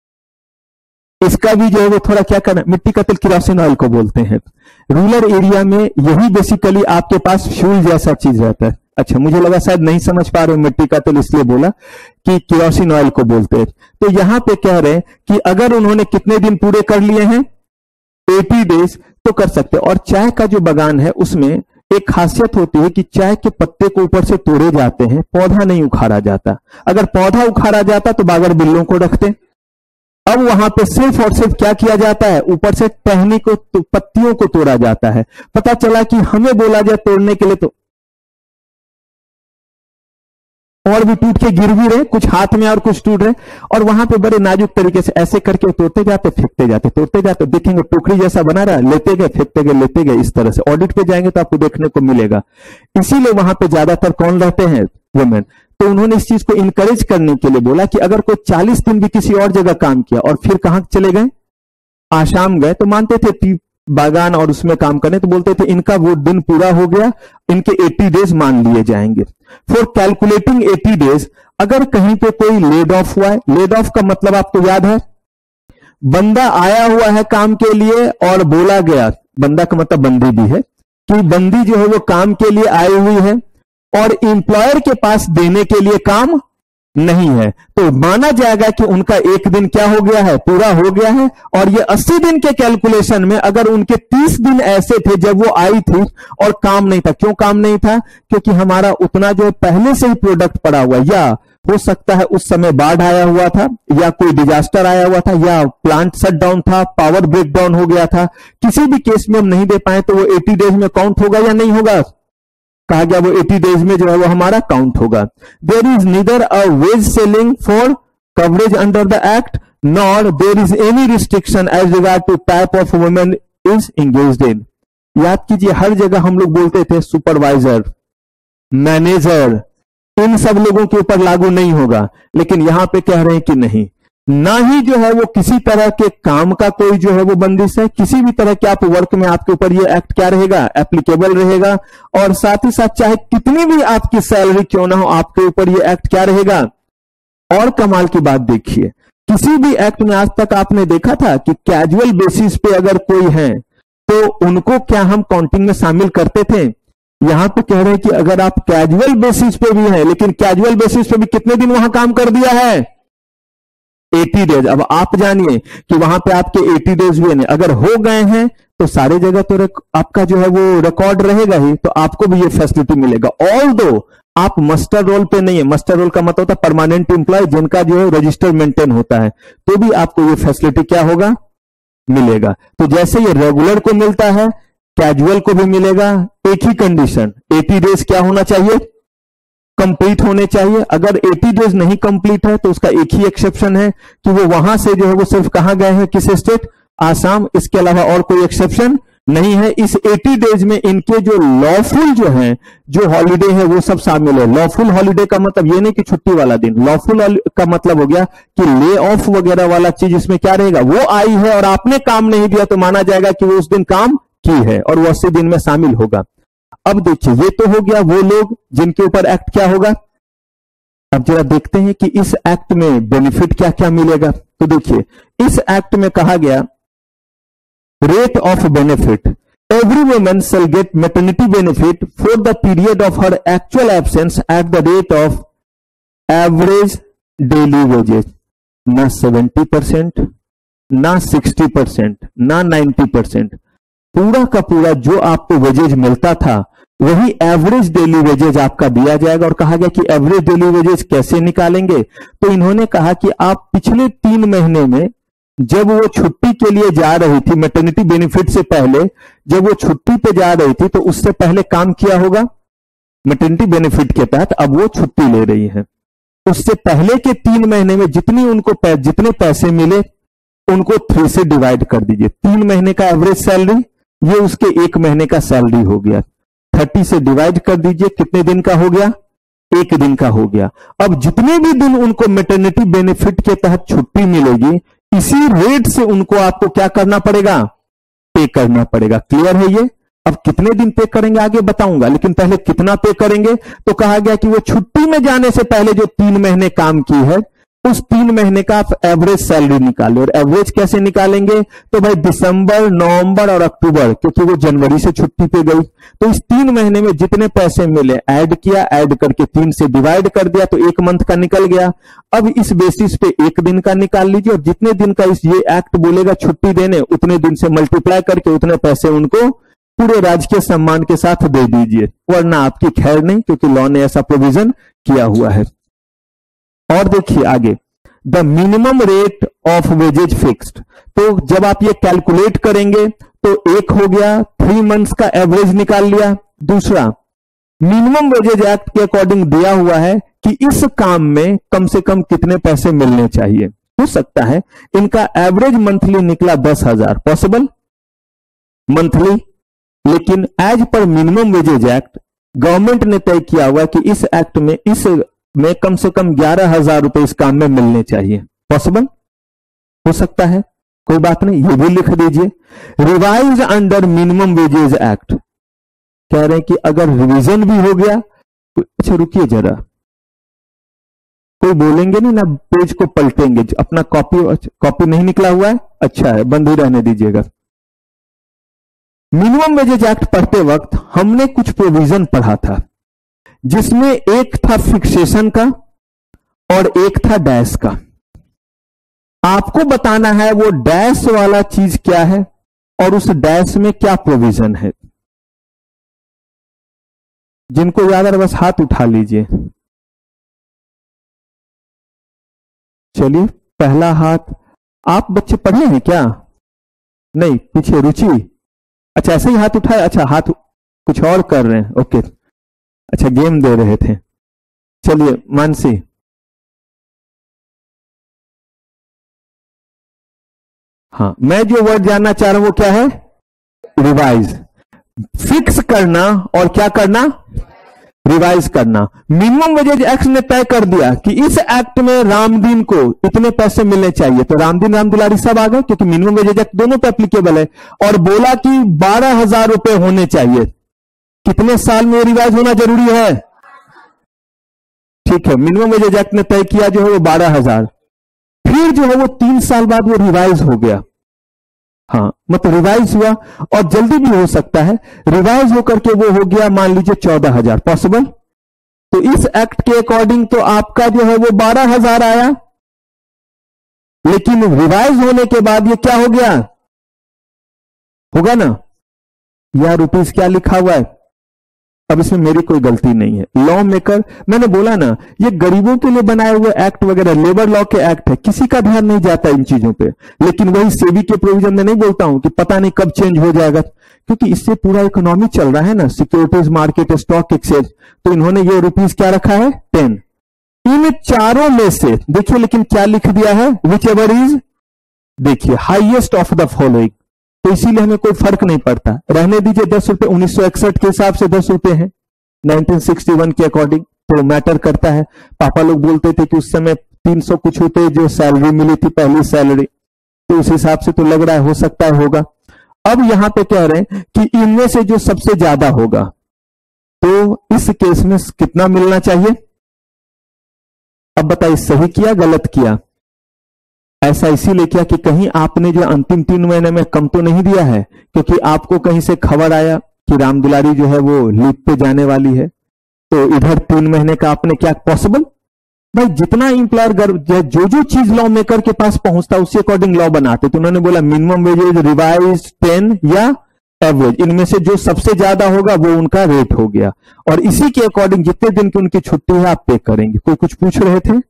इसका भी जो है वो थोड़ा क्या करना। मिट्टी का तेल किरोसिन ऑयल को बोलते हैं। रूरल एरिया में यही बेसिकली आपके पास फ्यूल जैसा चीज रहता है। अच्छा, मुझे लगा शायद नहीं समझ पा रहे हो मिट्टी का तेल, इसलिए बोला कि किरोसिन ऑयल को बोलते हैं। तो यहां पे कह रहे हैं कि अगर उन्होंने कितने दिन पूरे कर लिए हैं, 80 डेज, तो कर सकते। और चाय का जो बागान है उसमें एक खासियत होती है कि चाय के पत्ते को ऊपर से तोड़े जाते हैं, पौधा नहीं उखाड़ा जाता। अगर पौधा उखाड़ा जाता तो बागर बिल्लों को रखते। अब वहां पे सिर्फ और सिर्फ क्या किया जाता है, ऊपर से टहनी को, पत्तियों को तोड़ा जाता है। पता चला कि हमें बोला जाए तोड़ने के लिए तो और भी टूट के गिर भी रहे, कुछ हाथ में और कुछ टूट रहे, और वहां पे बड़े नाजुक तरीके से ऐसे करके तोड़ते जाते, फेंकते जाते, तोड़ते जाते, देखेंगे टोकरी जैसा बना रहा, लेते गए, फेंकते गए, लेते गए। इस तरह से ऑडिट पे जाएंगे तो आपको देखने को मिलेगा। इसीलिए वहां पे ज्यादातर कौन रहते हैं, वुमेन। तो उन्होंने इस चीज को इनकरेज करने के लिए बोला कि अगर कोई 40 दिन भी किसी और जगह काम किया और फिर कहां चले गए, आसाम गए, तो मानते थे टी बागान और उसमें काम करने, तो बोलते थे इनका वो दिन पूरा हो गया, इनके 80 डेज मान लिए जाएंगे। फॉर कैलकुलेटिंग 80 डेज, अगर कहीं पे कोई लेड ऑफ हुआ है, लेड ऑफ का मतलब आपको याद है, बंदा आया हुआ है काम के लिए और बोला गया, बंदा का मतलब बंदी भी है, कि बंदी जो है वो काम के लिए आई हुई है और एम्प्लॉयर के पास देने के लिए काम नहीं है, तो माना जाएगा कि उनका एक दिन क्या हो गया है, पूरा हो गया है। और ये 80 दिन के कैलकुलेशन में अगर उनके 30 दिन ऐसे थे जब वो आई थी और काम नहीं था, क्यों काम नहीं था, क्योंकि हमारा उतना जो पहले से ही प्रोडक्ट पड़ा हुआ, या हो सकता है उस समय बाढ़ आया हुआ था, या कोई डिजास्टर आया हुआ था, या प्लांट शट डाउन था, पावर ब्रेक डाउन हो गया था, किसी भी केस में हम नहीं दे पाए, तो वो 80 डेज में काउंट होगा या नहीं होगा, कहा गया वो 80 डेज में जो है वो हमारा काउंट होगा। There is neither a wage ceiling for coverage under the act nor there is any restriction as regard to type of women is engaged in. याद कीजिए, हर जगह हम लोग बोलते थे सुपरवाइजर, मैनेजर, इन सब लोगों के ऊपर लागू नहीं होगा, लेकिन यहां पे कह रहे हैं कि नहीं, ना ही जो है वो किसी तरह के काम का कोई जो है वो बंदिश है, किसी भी तरह के आप वर्क में आपके ऊपर ये एक्ट क्या रहेगा, एप्लीकेबल रहेगा। और साथ ही साथ चाहे कितनी भी आपकी सैलरी क्यों ना हो, आपके ऊपर ये एक्ट क्या रहेगा, और कमाल की बात देखिए, किसी भी एक्ट में आज तक आपने देखा था कि कैजुअल बेसिस पे अगर कोई है तो उनको क्या हम काउंटिंग में शामिल करते थे? यहां पे कह रहे हैं कि अगर आप कैजुअल बेसिस पे भी हैं, लेकिन कैजुअल बेसिस पे भी कितने दिन वहां काम कर दिया है? 80 डेज। अब आप जानिए कि वहां पे आपके 80 डेज हुए नहीं, अगर हो गए हैं तो सारे जगह तो आपका जो है वो रिकॉर्ड रहेगा ही, तो आपको भी ये फैसिलिटी मिलेगा। ऑल दो आप मस्टर रोल पे नहीं है, मस्टर रोल का मतलब होता है परमानेंट एम्प्लॉय जिनका जो है रजिस्टर मेंटेन होता है, तो भी आपको ये फैसिलिटी क्या होगा? मिलेगा। तो जैसे ये रेगुलर को मिलता है, कैजुअल को भी मिलेगा। एक ही कंडीशन, 80 डेज क्या होना चाहिए? कंप्लीट होने चाहिए। अगर 80 डेज नहीं कंप्लीट है तो उसका एक ही एक्सेप्शन है कि वो वहां से जो है वो सिर्फ कहां गए हैं, किस स्टेट? आसाम। इसके अलावा और कोई एक्सेप्शन नहीं है। इस 80 डेज में इनके जो लॉफुल जो है, जो हॉलिडे है वो सब शामिल है। लॉफुल हॉलिडे का मतलब ये नहीं कि छुट्टी वाला दिन, लॉफुल का मतलब हो गया कि ले ऑफ वगैरह वाला चीज इसमें क्या रहेगा? वो आई है और आपने काम नहीं दिया तो माना जाएगा कि वो उस दिन काम की है और वो 80 दिन में शामिल होगा। अब देखिए, ये तो हो गया वो लोग जिनके ऊपर एक्ट क्या होगा। अब जरा देखते हैं कि इस एक्ट में बेनिफिट क्या क्या मिलेगा। तो देखिए, इस एक्ट में कहा गया rate of benefit, every woman shall get maternity benefit for the period of her actual absence at the rate of average daily wages. ना 70%, ना 60%, ना 90%, पूरा का पूरा जो आपको वेजेज मिलता था वही एवरेज डेली वेजेज आपका दिया जाएगा। और कहा गया कि एवरेज डेली वेजेज कैसे निकालेंगे? तो इन्होंने कहा कि आप पिछले 3 महीने में जब वो छुट्टी के लिए जा रही थी, मैटरनिटी बेनिफिट से पहले जब वो छुट्टी पे जा रही थी तो उससे पहले काम किया होगा मैटरनिटी बेनिफिट के तहत। अब वो छुट्टी ले रही है, उससे पहले के 3 महीने में जितने पैसे मिले उनको 3 से डिवाइड कर दीजिए। 3 महीने का एवरेज सैलरी ये उसके 1 महीने का सैलरी हो गया। 30 से डिवाइड कर दीजिए, कितने दिन का हो गया? 1 दिन का हो गया। अब जितने भी दिन उनको मैटरनिटी बेनिफिट के तहत छुट्टी मिलेगी, इसी रेट से उनको आपको क्या करना पड़ेगा? पे करना पड़ेगा। क्लियर है ये? अब कितने दिन पे करेंगे आगे बताऊंगा, लेकिन पहले कितना पे करेंगे? तो कहा गया कि वो छुट्टी में जाने से पहले जो 3 महीने काम की है उस 3 महीने का आप एवरेज सैलरी निकालें। और एवरेज कैसे निकालेंगे? तो भाई दिसंबर, नवंबर और अक्टूबर, क्योंकि वो जनवरी से छुट्टी पे गई, तो इस 3 महीने में जितने पैसे मिले ऐड किया, ऐड करके 3 से डिवाइड कर दिया तो 1 मंथ का निकल गया। अब इस बेसिस पे 1 दिन का निकाल लीजिए और जितने दिन का ये एक्ट बोलेगा छुट्टी देने, उतने दिन से मल्टीप्लाई करके उतने पैसे उनको पूरे राजकीय सम्मान के साथ दे दीजिए, वरना आपकी खैर नहीं, क्योंकि लॉ ने ऐसा प्रोविजन किया हुआ है। और देखिए आगे, the minimum rate of wages fixed. तो जब आप ये कैलकुलेट करेंगे तो एक हो गया 3 मंथ्स का एवरेज निकाल लिया। दूसरा, मिनिमम वेजेज एक्ट के अकॉर्डिंग दिया हुआ है कि इस काम में कम से कम कितने पैसे मिलने चाहिए। हो सकता है इनका एवरेज मंथली निकला 10,000, पॉसिबल मंथली, लेकिन as per minimum wages act government ने तय किया हुआ कि इस एक्ट में कम से कम 11,000 रुपए इस काम में मिलने चाहिए। पॉसिबल हो सकता है, कोई बात नहीं, ये भी लिख दीजिए। Revise under minimum wages act, कह रहे हैं कि अगर रिवीजन भी हो गया, अच्छा रुकिए जरा, कोई बोलेंगे नहीं ना, पेज को पलटेंगे। अपना कॉपी नहीं निकला हुआ है, अच्छा है, बंद ही रहने दीजिएगा। मिनिमम वेजेज एक्ट पढ़ते वक्त हमने कुछ प्रोविजन पढ़ा था, जिसमें एक था फिक्सेशन का और एक था डैश का। आपको बताना है वो डैश वाला चीज क्या है और उस डैश में क्या प्रोविजन है। जिनको याद है बस हाथ उठा लीजिए। चलिए, पहला हाथ। आप बच्चे पढ़े हैं क्या? नहीं, पीछे रुचि, अच्छा ऐसे ही हाथ उठाए, अच्छा हाथ कुछ और कर रहे हैं, ओके, अच्छा गेम दे रहे थे। चलिए मानसी, हाँ, मैं जो वर्ड जानना चाह रहा हूं वो क्या है? रिवाइज। फिक्स करना और क्या करना? रिवाइज करना। मिनिमम वेजेज एक्ट ने तय कर दिया कि इस एक्ट में रामदीन को इतने पैसे मिलने चाहिए, तो रामदीन रामदुलारी सब आ गए, क्योंकि मिनिमम वेजेज एक्ट दोनों पे एप्लीकेबल है। और बोला कि 12,000 रुपए होने चाहिए। कितने साल में रिवाइज होना जरूरी है? ठीक है, मिनिमम वेजेज एक्ट ने तय किया जो है वो 12,000, फिर जो है वो 3 साल बाद वो रिवाइज हो गया। हाँ, मतलब रिवाइज हुआ, और जल्दी भी हो सकता है, रिवाइज होकर के वो हो गया मान लीजिए 14,000, पॉसिबल। तो इस एक्ट के अकॉर्डिंग तो आपका जो है वो 12,000 आया, लेकिन रिवाइज होने के बाद ये क्या हो गया, होगा ना, या रुपीस क्या लिखा हुआ है। अब इसमें मेरी कोई गलती नहीं है, लॉ मेकर, मैंने बोला ना ये गरीबों के लिए बनाए हुए एक्ट वगैरह लेबर लॉ के एक्ट है, किसी का ध्यान नहीं जाता इन चीजों पे। लेकिन वही सेबी के प्रोविजन में नहीं बोलता हूं कि पता नहीं कब चेंज हो जाएगा, क्योंकि इससे पूरा इकोनॉमी चल रहा है ना, सिक्योरिटीज मार्केट, स्टॉक एक्सचेंज। तो इन्होंने ये रुपीस क्या रखा है, 10। इन चारों में से देखिए, लेकिन क्या लिख दिया है, विच एवर इज, देखिए हाईएस्ट ऑफ द फॉलोइंग। तो इसीलिए हमें कोई फर्क नहीं पड़ता, रहने दीजिए 10 रुपए, 1961 के हिसाब से 10 रुपए है, 1961 के अकॉर्डिंग तो मैटर करता है। पापा लोग बोलते थे कि उस समय 300 कुछ रुपए जो सैलरी मिली थी, पहली सैलरी, तो उस हिसाब से तो लग रहा है हो सकता है होगा। अब यहां पे कह रहे हैं कि इनमें से जो सबसे ज्यादा होगा, तो इस केस में कितना मिलना चाहिए। अब बताइए सही किया गलत किया। ऐसा इसीलिए किया कि कहीं आपने जो अंतिम 3 महीने में कम तो नहीं दिया है, क्योंकि आपको कहीं से खबर आया कि रामदुलारी जो है वो लीव पे जाने वाली है, तो इधर 3 महीने का आपने क्या, पॉसिबल। भाई जितना इंप्लॉयर जो जो चीज लॉ मेकर के पास पहुंचता उसी अकॉर्डिंग लॉ बनाते। तो उन्होंने बोला मिनिमम वेजेज, रिवाइज 10 या एवरेज, इनमें से जो सबसे ज्यादा होगा वो उनका रेट हो गया, और इसी के अकॉर्डिंग जितने दिन की उनकी छुट्टी है आप पे करेंगे। कोई कुछ पूछ रहे थे।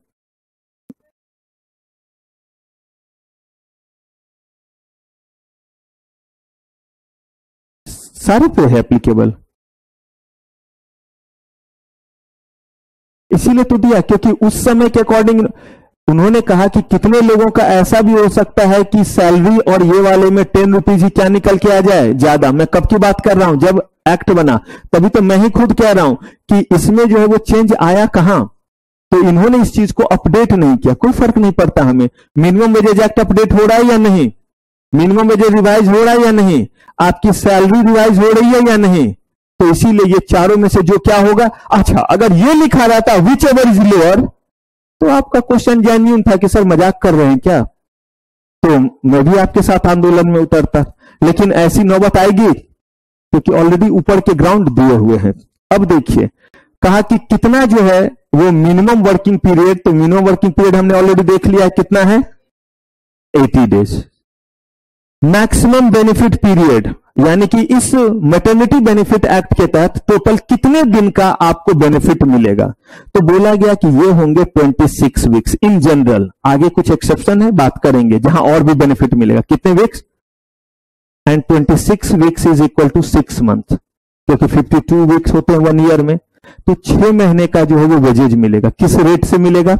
सारे पे है एप्लीकेबल, इसीलिए तो दिया, क्योंकि उस समय के अकॉर्डिंग उन्होंने कहा कि कितने लोगों का ऐसा भी हो सकता है कि सैलरी और ये वाले में 10 रुपीज ही क्या निकल के आ जाए ज्यादा। मैं कब की बात कर रहा हूं, जब एक्ट बना, तभी तो मैं ही खुद कह रहा हूं कि इसमें जो है वो चेंज आया कहां। तो इन्होंने इस चीज को अपडेट नहीं किया, कोई फर्क नहीं पड़ता हमें। मिनिमम वेजेज एक्ट अपडेट हो रहा है या नहीं, मिनिमम वेजेज रिवाइज हो रहा है या नहीं, आपकी सैलरी रिवाइज हो रही है या नहीं। तो इसीलिए ये चारों में से जो क्या होगा। अच्छा, अगर ये लिखा रहता विच एवर इज लोअर, तो आपका क्वेश्चन जेन्युइन था कि सर मजाक कर रहे हैं क्या, तो मैं भी आपके साथ आंदोलन में उतरता। लेकिन ऐसी नौबत आएगी क्योंकि ऑलरेडी ऊपर के ग्राउंड दिए हुए हैं। अब देखिए, कहा कि कितना जो है वो मिनिमम वर्किंग पीरियड, तो मिनिमम वर्किंग पीरियड हमने ऑलरेडी देख लिया है कितना है, 80 डेज। मैक्सिमम बेनिफिट पीरियड, यानी कि इस मैटरनिटी बेनिफिट एक्ट के तहत टोटल कितने दिन का आपको बेनिफिट मिलेगा। तो बोला गया कि ये होंगे 26 वीक्स इन जनरल। आगे कुछ एक्सेप्शन है, बात करेंगे, जहां और भी बेनिफिट मिलेगा। कितने weeks, and 26 weeks is equal to 6 month, क्योंकि 52 वीक्स होते हैं 1 ईयर में। तो 6 महीने का जो है वो वेजेज मिलेगा। किस रेट से मिलेगा,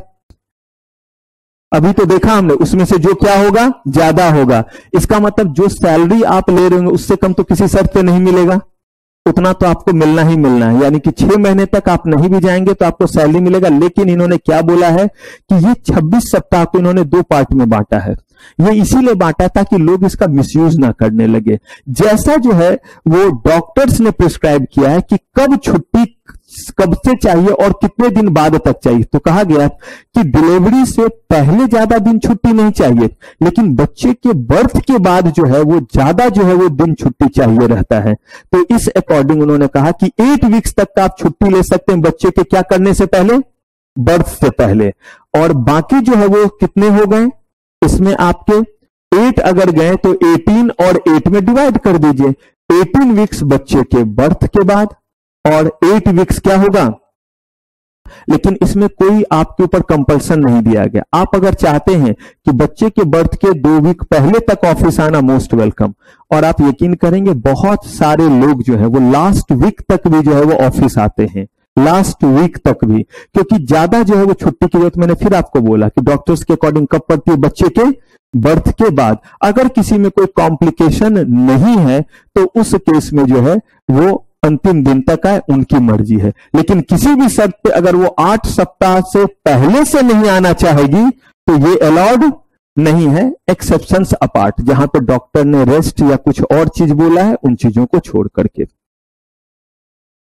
अभी तो देखा हमने, उसमें से जो क्या होगा ज्यादा होगा। इसका मतलब जो सैलरी आप ले रहे होंगे उससे कम तो किसी शर्त पे नहीं मिलेगा, उतना तो आपको मिलना ही मिलना है। यानी कि 6 महीने तक आप नहीं भी जाएंगे तो आपको सैलरी मिलेगा। लेकिन इन्होंने क्या बोला है कि ये 26 सप्ताह को इन्होंने 2 पार्ट में बांटा है। ये इसीलिए बांटा ताकि लोग इसका मिसयूज ना करने लगे। जैसा जो है वो डॉक्टर्स ने प्रिस्क्राइब किया है कि कब छुट्टी कब से चाहिए और कितने दिन बाद तक चाहिए। तो कहा गया कि डिलीवरी से पहले ज्यादा दिन छुट्टी नहीं चाहिए, लेकिन बच्चे के बर्थ के बाद जो है वो ज्यादा जो है वो दिन छुट्टी चाहिए रहता है। तो इस अकॉर्डिंग उन्होंने कहा कि 8 वीक्स तक का आप छुट्टी ले सकते हैं बच्चे के क्या करने से पहले, बर्थ से पहले। और बाकी जो है वो कितने हो गए, इसमें आपके 8 अगर गए तो 18 और 8 में डिवाइड कर दीजिए। 18 वीक्स बच्चे के बर्थ के बाद और 8 वीक्स क्या होगा। लेकिन इसमें कोई आपके ऊपर कंपल्सन नहीं दिया गया। आप अगर चाहते हैं कि बच्चे के बर्थ के 2 वीक पहले तक ऑफिस आना, मोस्ट वेलकम। और आप यकीन करेंगे बहुत सारे लोग जो है वो लास्ट वीक तक भी जो है वो ऑफिस आते हैं, लास्ट वीक तक भी, क्योंकि ज्यादा जो है वो छुट्टी की जरूरत, मैंने फिर आपको बोला कि डॉक्टर्स के अकॉर्डिंग कब पड़ती है, बच्चे के बर्थ के बाद। अगर किसी में कोई कॉम्प्लिकेशन नहीं है तो उस केस में जो है वो अंतिम दिन तक आए, उनकी मर्जी है। लेकिन किसी भी शर्त पे अगर वो 8 सप्ताह से पहले से नहीं आना चाहेगी तो ये अलाउड नहीं है, एक्सेप्शंस अपार्ट, जहां पे डॉक्टर ने रेस्ट या कुछ और चीज बोला है उन चीजों को छोड़ करके।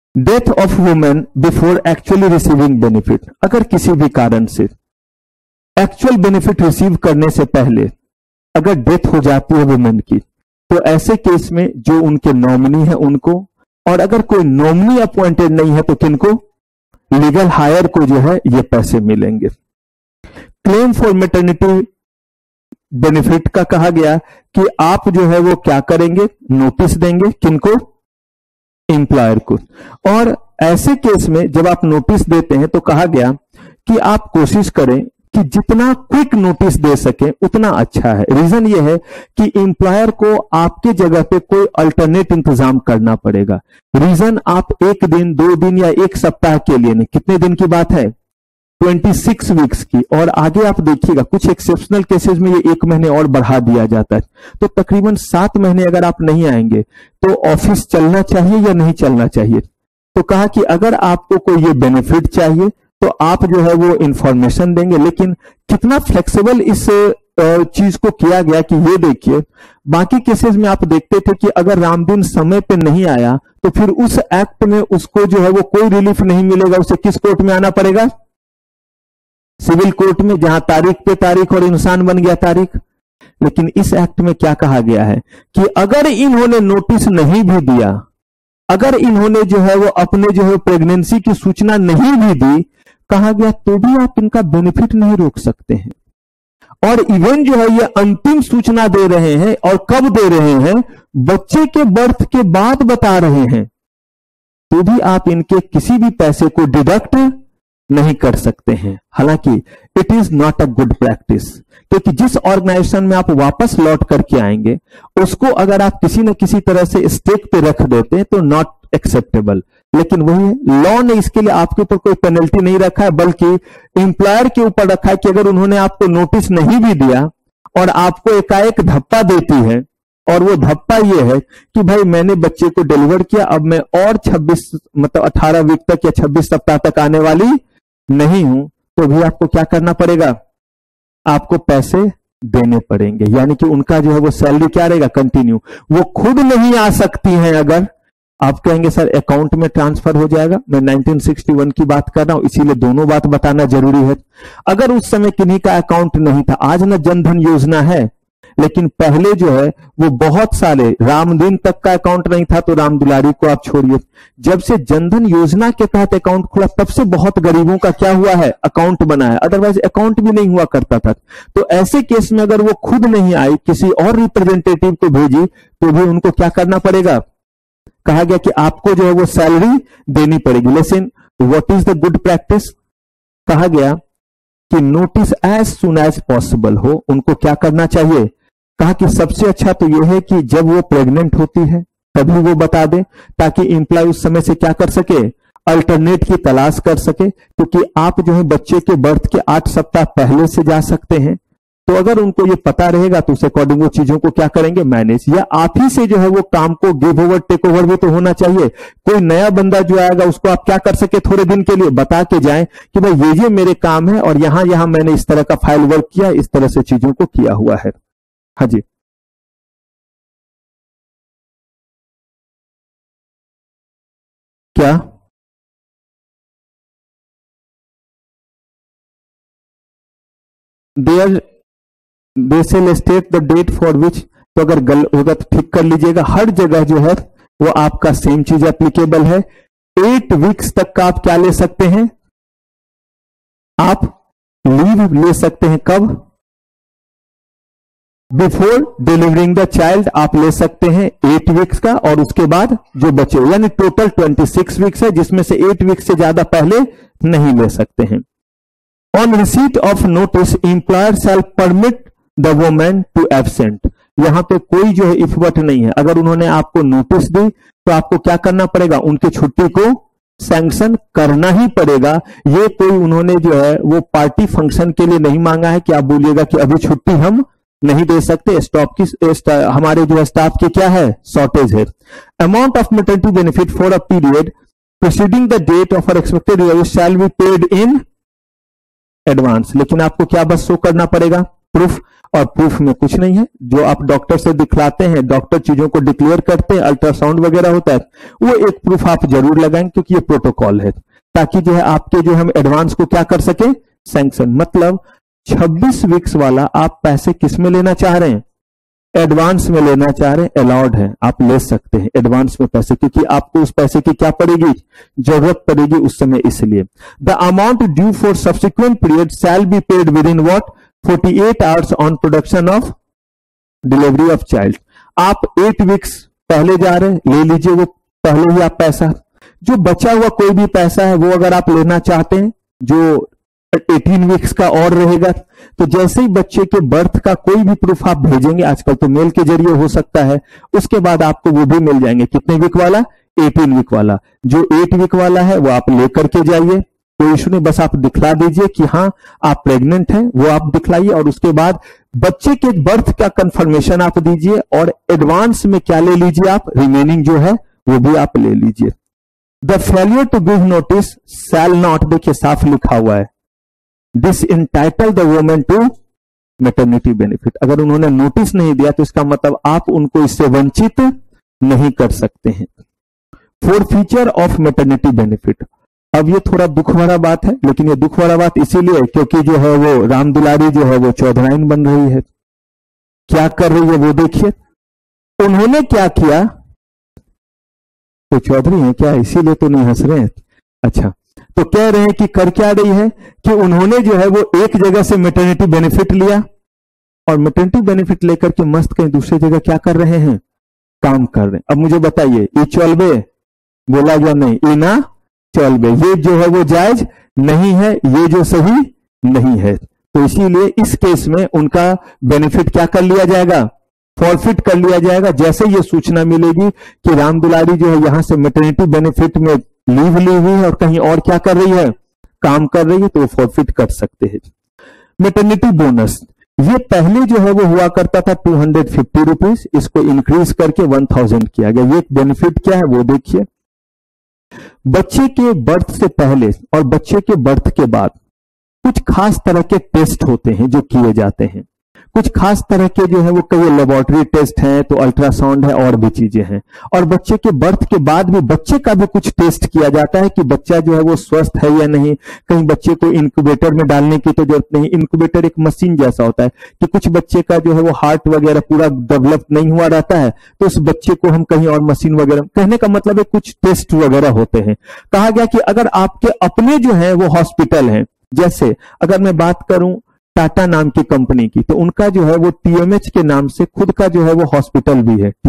Death of women before actually receiving benefit, अगर किसी भी कारण से एक्चुअल बेनिफिट रिसीव करने से पहले अगर डेथ हो जाती है वुमेन की, तो ऐसे केस में जो उनके नॉमिनी है उनको, और अगर कोई नॉमिनी अपॉइंटेड नहीं है तो किनको, लीगल हायर को जो है ये पैसे मिलेंगे। क्लेम फॉर मैटरनिटी बेनिफिट का कहा गया कि आप जो है वो क्या करेंगे, नोटिस देंगे, किनको, एम्प्लॉयर को। और ऐसे केस में जब आप नोटिस देते हैं तो कहा गया कि आप कोशिश करें कि जितना क्विक नोटिस दे सके उतना अच्छा है। रीजन यह है कि एम्प्लॉयर को आपके जगह पे कोई अल्टरनेट इंतजाम करना पड़ेगा। रीजन, आप एक दिन, 2 दिन या 1 सप्ताह के लिए नहीं, कितने दिन की बात है, 26 वीक्स की। और आगे आप देखिएगा कुछ एक्सेप्शनल केसेस में ये 1 महीने और बढ़ा दिया जाता है, तो तकरीबन 7 महीने अगर आप नहीं आएंगे तो ऑफिस चलना चाहिए या नहीं चलना चाहिए। तो कहा कि अगर आपको कोई ये बेनिफिट चाहिए तो आप जो है वो इंफॉर्मेशन देंगे। लेकिन कितना फ्लेक्सिबल इस चीज को किया गया कि ये देखिए, बाकी केसेस में आप देखते थे कि अगर रामदीन समय पे नहीं आया तो फिर उस एक्ट में उसको जो है वो कोई रिलीफ नहीं मिलेगा, उसे किस कोर्ट में आना पड़ेगा, सिविल कोर्ट में, जहां तारीख पे तारीख और इंसान बन गया तारीख। लेकिन इस एक्ट में क्या कहा गया है कि अगर इन्होंने नोटिस नहीं भी दिया, अगर इन्होंने जो है वो अपने जो है प्रेगनेंसी की सूचना नहीं भी दी, कहा गया तो भी आप इनका बेनिफिट नहीं रोक सकते हैं। और इवन जो है ये अंतिम सूचना दे रहे हैं, और कब दे रहे हैं, बच्चे के बर्थ के बाद बता रहे हैं, तो भी आप इनके किसी भी पैसे को डिडक्ट नहीं कर सकते हैं। हालांकि it is not a good practice, क्योंकि जिस ऑर्गेनाइजेशन में आप वापस लौट करके आएंगे उसको अगर आप किसी न किसी तरह से स्टेक पे रख देते हैं तो नॉट एक्सेप्टेबल। लेकिन वही है, लॉ ने इसके लिए आपके ऊपर कोई पेनल्टी नहीं रखा है, बल्कि एम्प्लॉयर के ऊपर रखा है कि अगर उन्होंने आपको नोटिस नहीं भी दिया और आपको एकाएक धप्पा देती है, और वो धप्पा ये है कि भाई मैंने बच्चे को डिलीवर किया, अब मैं और 18 वीक तक या 26 सप्ताह तक आने वाली नहीं हूं, तो भी आपको क्या करना पड़ेगा, आपको पैसे देने पड़ेंगे। यानी कि उनका जो है वो सैलरी क्या रहेगा, कंटिन्यू। वो खुद नहीं आ सकती हैं, अगर आप कहेंगे सर अकाउंट में ट्रांसफर हो जाएगा, मैं 1961 की बात कर रहा हूं, इसीलिए दोनों बात बताना जरूरी है। अगर उस समय किन्हीं का अकाउंट नहीं था, आज ना जनधन योजना है, लेकिन पहले जो है वो बहुत सारे, रामदीन तक का अकाउंट नहीं था तो राम दुलारी को आप छोड़िए, जब से जनधन योजना के तहत अकाउंट खुला तब से बहुत गरीबों का क्या हुआ है, अकाउंट बना है, अदरवाइज अकाउंट भी नहीं हुआ करता था। तो ऐसे केस में अगर वो खुद नहीं आई, किसी और रिप्रेजेंटेटिव को भेजी, तो भी उनको क्या करना पड़ेगा, कहा गया कि आपको जो है वो सैलरी देनी पड़ेगी। लेकिन what is the good practice, कहा गया कि notice as soon as possible हो, उनको क्या करना चाहिए, कहा कि सबसे अच्छा तो यह है कि जब वो प्रेग्नेंट होती है तभी वो बता दे, ताकि एम्प्लॉय उस समय से क्या कर सके, अल्टरनेट की तलाश कर सके। क्योंकि आप जो है बच्चे के बर्थ के 8 सप्ताह पहले से जा सकते हैं, तो अगर उनको ये पता रहेगा तो उस अकॉर्डिंग वो चीजों को क्या करेंगे, मैनेज। या आप ही से जो है वो काम को गिव ओवर, टेक ओवर भी तो होना चाहिए। कोई नया बंदा जो आएगा उसको आप क्या कर सके, थोड़े दिन के लिए बता के जाएं कि भाई ये मेरे काम है और यहां यहां मैंने इस तरह का फाइल वर्क किया, इस तरह से चीजों को किया हुआ है। हाँ जी, क्या there they shall state the date for which, तो अगर गलत होगा तो ठीक कर लीजिएगा। हर जगह जो है वो आपका सेम चीज एप्लीकेबल है। 8 वीक्स तक का आप क्या ले सकते हैं, आप लीव ले सकते हैं। कब, बिफोर डिलीवरिंग द चाइल्ड आप ले सकते हैं 8 वीक्स का, और उसके बाद जो बचे, यानी टोटल 26 वीक्स है, जिसमें से 8 वीक्स से ज्यादा पहले नहीं ले सकते हैं। On receipt of notice employer shall permit the women to absent, यहां पे कोई जो है इफ बट नहीं है। अगर उन्होंने आपको नोटिस दी तो आपको क्या करना पड़ेगा, उनकी छुट्टी को सैंक्शन करना ही पड़ेगा। ये कोई उन्होंने जो है वो पार्टी फंक्शन के लिए नहीं मांगा है कि आप बोलिएगा कि अभी छुट्टी हम नहीं दे सकते, स्टॉप की हमारे जो स्टाफ की क्या है, शॉर्टेज है। Amount of maternity benefit for a period preceding the date of expected delivery shall be paid in advance, लेकिन आपको क्या बस शो करना पड़ेगा, प्रूफ। और प्रूफ में कुछ नहीं है। जो आप डॉक्टर से दिखलाते हैं, डॉक्टर चीजों को डिक्लेयर करते हैं, अल्ट्रासाउंड वगैरह होता है, वो एक प्रूफ आप जरूर लगाएंगे, क्योंकि ये प्रोटोकॉल है, ताकि जो है आपके जो हम एडवांस को क्या कर सके, सैंक्शन। मतलब 26 वीक्स वाला आप पैसे किस में लेना चाह रहे हैं, एडवांस में लेना चाह रहे हैं, अलाउड है, आप ले सकते हैं एडवांस में पैसे, क्योंकि आपको उस पैसे की क्या पड़ेगी, जरूरत पड़ेगी उस समय, इसलिए। The amount due for subsequent period shall be paid within what 48 hours on production of delivery of child. आप 8 वीक्स पहले जा रहे हैं, ले लीजिए वो पहले ही आप पैसा। जो बचा हुआ कोई भी पैसा है वो अगर आप लेना चाहते हैं, जो 18 वीक्स का और रहेगा, तो जैसे ही बच्चे के बर्थ का कोई भी प्रूफ आप भेजेंगे, आजकल तो मेल के जरिए हो सकता है, उसके बाद आपको वो भी मिल जाएंगे। कितने वीक वाला, 18 वीक वाला। जो 8 वीक वाला है वो आप लेकर के जाइए, कोई इशू नहीं, बस आप दिखला दीजिए कि हाँ आप प्रेग्नेंट हैं, वो आप दिखलाइए, और उसके बाद बच्चे के बर्थ का कंफर्मेशन आप दीजिए, और एडवांस में क्या ले लीजिए आप, रिमेनिंग जो है वो भी आप ले लीजिए। The failure to give notice shall not, देखिए साफ लिखा हुआ है, this entitle the women to maternity benefit. अगर उन्होंने नोटिस नहीं दिया तो इसका मतलब आप उनको इससे वंचित नहीं कर सकते हैं। Forfeiture of maternity benefit, अब ये थोड़ा दुख भरा बात है, लेकिन ये दुख भरा बात इसीलिए क्योंकि जो है वो राम दुलारी जो है वो चौधराइन बन रही है। क्या कर रही है वो देखिए, उन्होंने क्या किया, तो चौधरी है क्या, इसीलिए तो नहीं हंस रहे हैं, अच्छा, तो कह रहे हैं कि कर क्या रही है कि उन्होंने जो है वो एक जगह से मैटरनिटी बेनिफिट लिया, और मैटरनिटी बेनिफिट लेकर के मस्त कहीं दूसरी जगह क्या कर रहे हैं, काम कर रहे हैं। अब मुझे बताइए, ये चलबे, बोला या नहीं, ये ना चलबे, ये जो है वो जायज नहीं है, ये जो सही नहीं है। तो इसीलिए इस केस में उनका बेनिफिट क्या कर लिया जाएगा, फॉरफिट कर लिया जाएगा। जैसे ये सूचना मिलेगी कि राम दुलारी जो है यहां से मैटरनिटी बेनिफिट में लीव ली हुई है और कहीं और क्या कर रही है, काम कर रही है, तो वो फॉरफिट कर सकते हैं। मैटरनिटी बोनस, ये पहले जो है वो हुआ करता था 250 रुपीज, इसको इंक्रीज करके 1000 किया गया। ये बेनिफिट क्या है वो देखिए, बच्चे के बर्थ से पहले और बच्चे के बर्थ के बाद कुछ खास तरह के टेस्ट होते हैं जो किए जाते हैं। कुछ खास तरह के जो है वो कई लेबोरेटरी टेस्ट हैं, तो अल्ट्रासाउंड है और भी चीजें हैं। और बच्चे के बर्थ के बाद भी बच्चे का भी कुछ टेस्ट किया जाता है कि बच्चा जो है वो स्वस्थ है या नहीं। कहीं बच्चे को इंक्यूबेटर में डालने की तो जरूरत नहीं, इंक्यूबेटर एक मशीन जैसा होता है कि कुछ बच्चे का जो है वो हार्ट वगैरह पूरा डेवलप नहीं हुआ रहता है, तो उस बच्चे को हम कहीं और मशीन वगैरह, कहने का मतलब है कुछ टेस्ट वगैरह होते हैं। कहा गया कि अगर आपके अपने जो है वो हॉस्पिटल हैं, जैसे अगर मैं बात करूं टाटा नाम की कंपनी की, तो उनका जो है वो टीएमएच के नाम से खुद का जो है वो हॉस्पिटल भी है,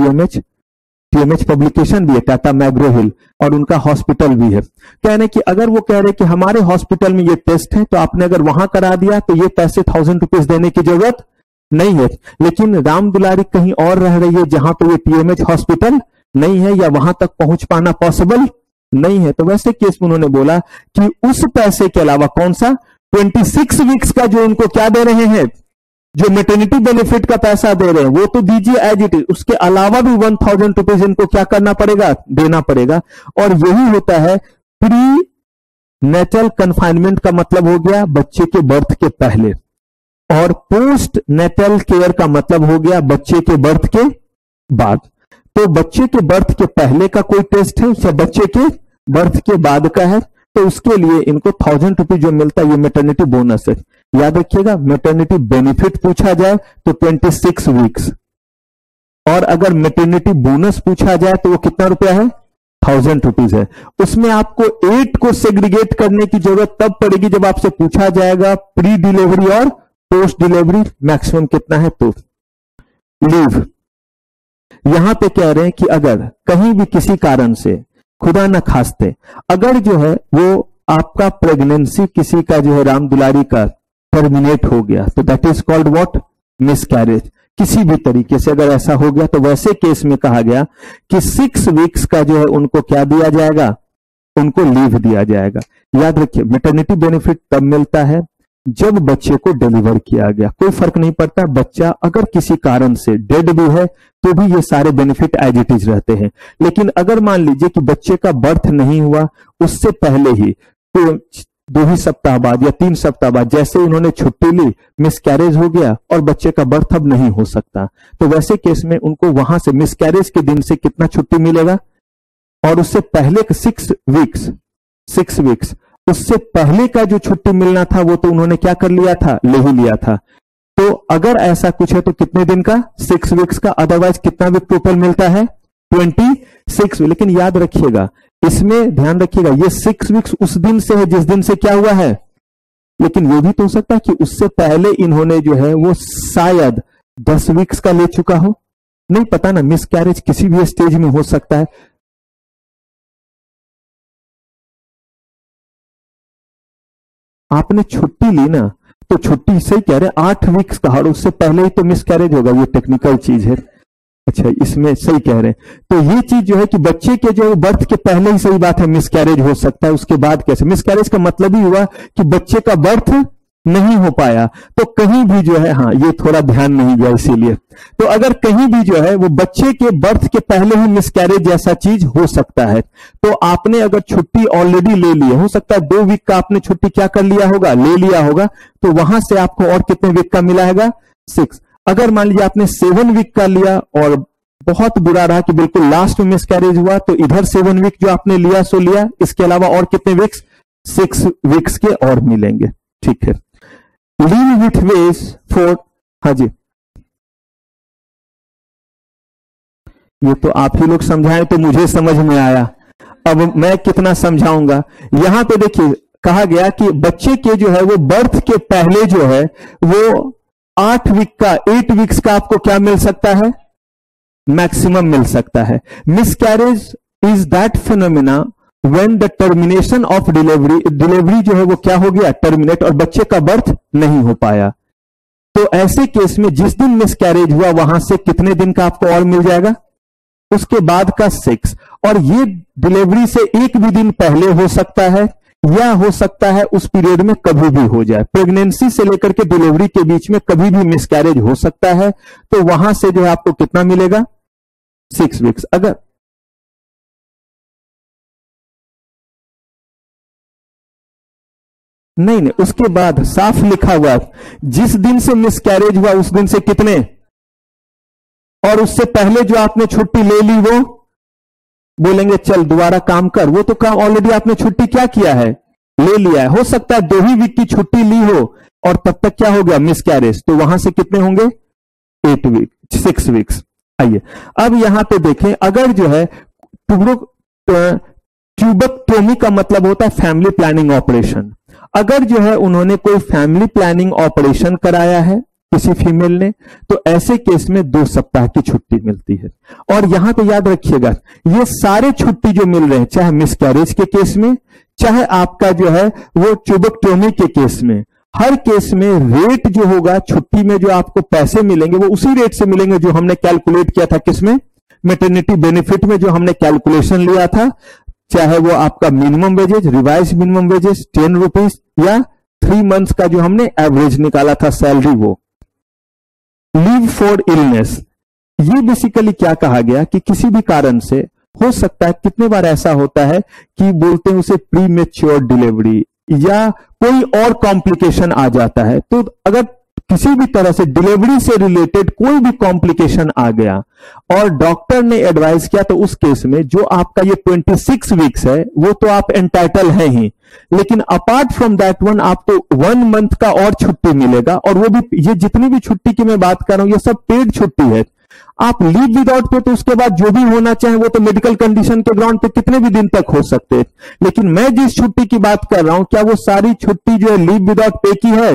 टीएमएच पब्लिकेशन भी है, टाटा मैग्रो हिल, और उनका हॉस्पिटल भी है। कहने कि अगर वो कह रहे कि हमारे हॉस्पिटल में ये टेस्ट है, तो आपने अगर वहां करा दिया तो ये पैसे 1000 रुपीज देने की जरूरत नहीं है। लेकिन राम दुलारी कहीं और रह रही है जहां पर ये टीएमएच हॉस्पिटल नहीं है, या वहां तक पहुंच पाना पॉसिबल नहीं है, तो वैसे केस में उन्होंने बोला कि उस पैसे के अलावा कौन सा 26 वीक्स का जो उनको क्या दे रहे हैं, जो मैटरनिटी बेनिफिट का पैसा दे रहे हैं, वो तो दीजिए एज इट इज, उसके अलावा भी 1000 रुपीज इनको क्या करना पड़ेगा, देना पड़ेगा। और यही होता है प्री नेटल कन्फाइनमेंट का मतलब हो गया बच्चे के बर्थ के पहले, और पोस्ट नेटल केयर का मतलब हो गया बच्चे के बर्थ के बाद। तो बच्चे के बर्थ के पहले का कोई टेस्ट है या बच्चे के बर्थ के बाद का है, तो उसके लिए इनको 1000 रुपीज जो मिलता है ये मैटरनिटी बोनस है। याद रखिएगा, मैटरनिटी बेनिफिट पूछा जाए तो 26 वीक्स, और अगर मैटरनिटी बोनस पूछा जाए तो वो कितना रुपया है, 1000 रुपीज है। उसमें आपको 8 को सेग्रीगेट करने की जरूरत तब पड़ेगी जब आपसे पूछा जाएगा प्री डिलीवरी और पोस्ट डिलीवरी मैक्सिमम कितना है। तो लीव यहां पे कह रहे हैं कि अगर कहीं भी किसी कारण से, खुदा न खास्ते, अगर जो है वो आपका प्रेगनेंसी किसी का जो है राम दुलारी का टर्मिनेट हो गया, तो that is called what, miscarriage. किसी भी तरीके से अगर ऐसा हो गया, तो वैसे केस में कहा गया कि 6 वीक्स का जो है उनको क्या दिया जाएगा, उनको लीव दिया जाएगा। याद रखिए, मैटरनिटी बेनिफिट तब मिलता है जब बच्चे को डिलीवर किया गया। कोई फर्क नहीं पड़ता, बच्चा अगर किसी कारण से डेड भी है तो भी ये सारे बेनिफिट एज इट इज रहते हैं। लेकिन अगर मान लीजिए कि बच्चे का बर्थ नहीं हुआ, उससे पहले ही तो 2 ही सप्ताह बाद या 3 सप्ताह बाद जैसे उन्होंने छुट्टी ली, मिसकैरेज हो गया और बच्चे का बर्थ अब नहीं हो सकता, तो वैसे केस में उनको वहां से मिसकैरेज के दिन से कितना छुट्टी मिलेगा, और उससे पहले 6 वीक्स उससे पहले का जो छुट्टी मिलना था वो तो उन्होंने क्या कर लिया था, ले ही लिया था। तो अगर ऐसा कुछ है तो कितने दिन का, 6 वीक्स का, अदरवाइज कितना वीक टोटल मिलता है, 26। लेकिन याद रखिएगा, इसमें ध्यान रखिएगा, ये 6 वीक्स उस दिन से है जिस दिन से क्या हुआ है, लेकिन वो भी तो हो सकता है कि उससे पहले इन्होंने जो है वो शायद 10 वीक्स का ले चुका हो, नहीं पता ना, मिसकैरेज किसी भी स्टेज में हो सकता है। आपने छुट्टी ली ना, तो छुट्टी से कह रहे 8 वीक्स का, और उससे पहले ही तो मिसकैरेज होगा, ये टेक्निकल चीज है। अच्छा, इसमें सही कह रहे हैं। तो ये चीज जो है कि बच्चे के जो बर्थ के पहले ही, सही बात है, मिसकैरेज हो सकता है, उसके बाद कैसे, मिसकैरेज का मतलब ही हुआ कि बच्चे का बर्थ नहीं हो पाया, तो कहीं भी जो है, हाँ ये थोड़ा ध्यान नहीं गया इसीलिए, तो अगर कहीं भी जो है वो बच्चे के बर्थ के पहले ही मिसकैरेज जैसा चीज हो सकता है, तो आपने अगर छुट्टी ऑलरेडी ले ली, हो सकता है 2 वीक का आपने छुट्टी क्या कर लिया होगा, ले लिया होगा, तो वहां से आपको और कितने वीक का मिला है, 6। अगर मान लीजिए आपने 7 वीक का लिया और बहुत बुरा रहा कि बिल्कुल लास्ट में मिसकैरेज हुआ, तो इधर 7 वीक जो आपने लिया सो लिया, इसके अलावा और कितने वीक्स, 6 वीक्स के और मिलेंगे। ठीक है, लीव विथ वेज फॉर, हाँ जी, ये तो आप ही लोग समझाएं तो मुझे समझ में आया, अब मैं कितना समझाऊंगा। यहां पे देखिए कहा गया कि बच्चे के जो है वो बर्थ के पहले जो है वो 8 वीक का, 8 वीक्स का आपको क्या मिल सकता है, मैक्सिमम मिल सकता है। Miscarriage is that phenomena when the termination of delivery जो है वो क्या हो गया, टर्मिनेट, और बच्चे का बर्थ नहीं हो पाया। तो ऐसे केस में जिस दिन मिसकैरेज हुआ वहां से कितने दिन का आपको और मिल जाएगा, उसके बाद का 6, और ये डिलीवरी से एक भी दिन पहले हो सकता है या हो सकता है उस पीरियड में कभी भी हो जाए, प्रेगनेंसी से लेकर के डिलीवरी के बीच में कभी भी मिसकैरेज हो सकता है, तो वहां से जो है आपको कितना मिलेगा, 6 वीक्स। अगर नहीं, उसके बाद साफ लिखा हुआ जिस दिन से मिसकैरेज हुआ उस दिन से कितने, और उससे पहले जो आपने छुट्टी ले ली वो बोलेंगे चल दोबारा काम कर, वो तो काम ऑलरेडी आपने छुट्टी क्या किया है, ले लिया है। हो सकता है 2 ही वीक की छुट्टी ली हो और तब तक क्या हो गया, मिसकैरेज, तो वहां से कितने होंगे, 6 वीक्स। आइए अब यहां पे देखें, अगर जो है ट्यूबेक्टोमी का मतलब होता है फैमिली प्लानिंग ऑपरेशन, अगर जो है उन्होंने कोई फैमिली प्लानिंग ऑपरेशन कराया है किसी फीमेल ने, तो ऐसे केस में 2 सप्ताह की छुट्टी मिलती है। और यहां पे याद रखिएगा, ये सारे छुट्टी जो मिल रहे हैं, चाहे मिसकैरेज के केस में, चाहे आपका जो है वो ट्यूबेक्टोमी के केस में, हर केस में रेट जो होगा छुट्टी में, जो आपको पैसे मिलेंगे वो उसी रेट से मिलेंगे जो हमने कैलकुलेट किया था, किसमें, मैटरनिटी बेनिफिट में, जो हमने कैलकुलेशन लिया था, चाहे वो आपका minimum wages, revise minimum wages 10 rupees, या 3 मंथ्स का जो हमने एवरेज निकाला था सैलरी, वो। लीव फॉर इलनेस, ये बेसिकली क्या कहा गया कि किसी भी कारण से हो सकता है, कितने बार ऐसा होता है कि बोलते हैं उसे प्री मेच्योर डिलीवरी या कोई और कॉम्प्लिकेशन आ जाता है, तो अगर किसी भी तरह से डिलीवरी से रिलेटेड कोई भी कॉम्प्लिकेशन आ गया और डॉक्टर ने एडवाइस किया, तो उस केस में जो आपका ये 26 वीक्स है वो तो आप एंटाइटल हैं ही, लेकिन अपार्ट फ्रॉम दैट वन आपको 1 मंथ का और छुट्टी मिलेगा, और वो भी, ये जितनी भी छुट्टी की मैं बात कर रहा हूं ये सब पेड छुट्टी है। आप लीव विदाउट पे, तो उसके बाद जो भी होना चाहे वो तो मेडिकल कंडीशन के ग्राउंड पे कितने भी दिन तक हो सकते हैं, लेकिन मैं जिस छुट्टी की बात कर रहा हूं, क्या वो सारी छुट्टी जो है लीव विदाउट पे की है,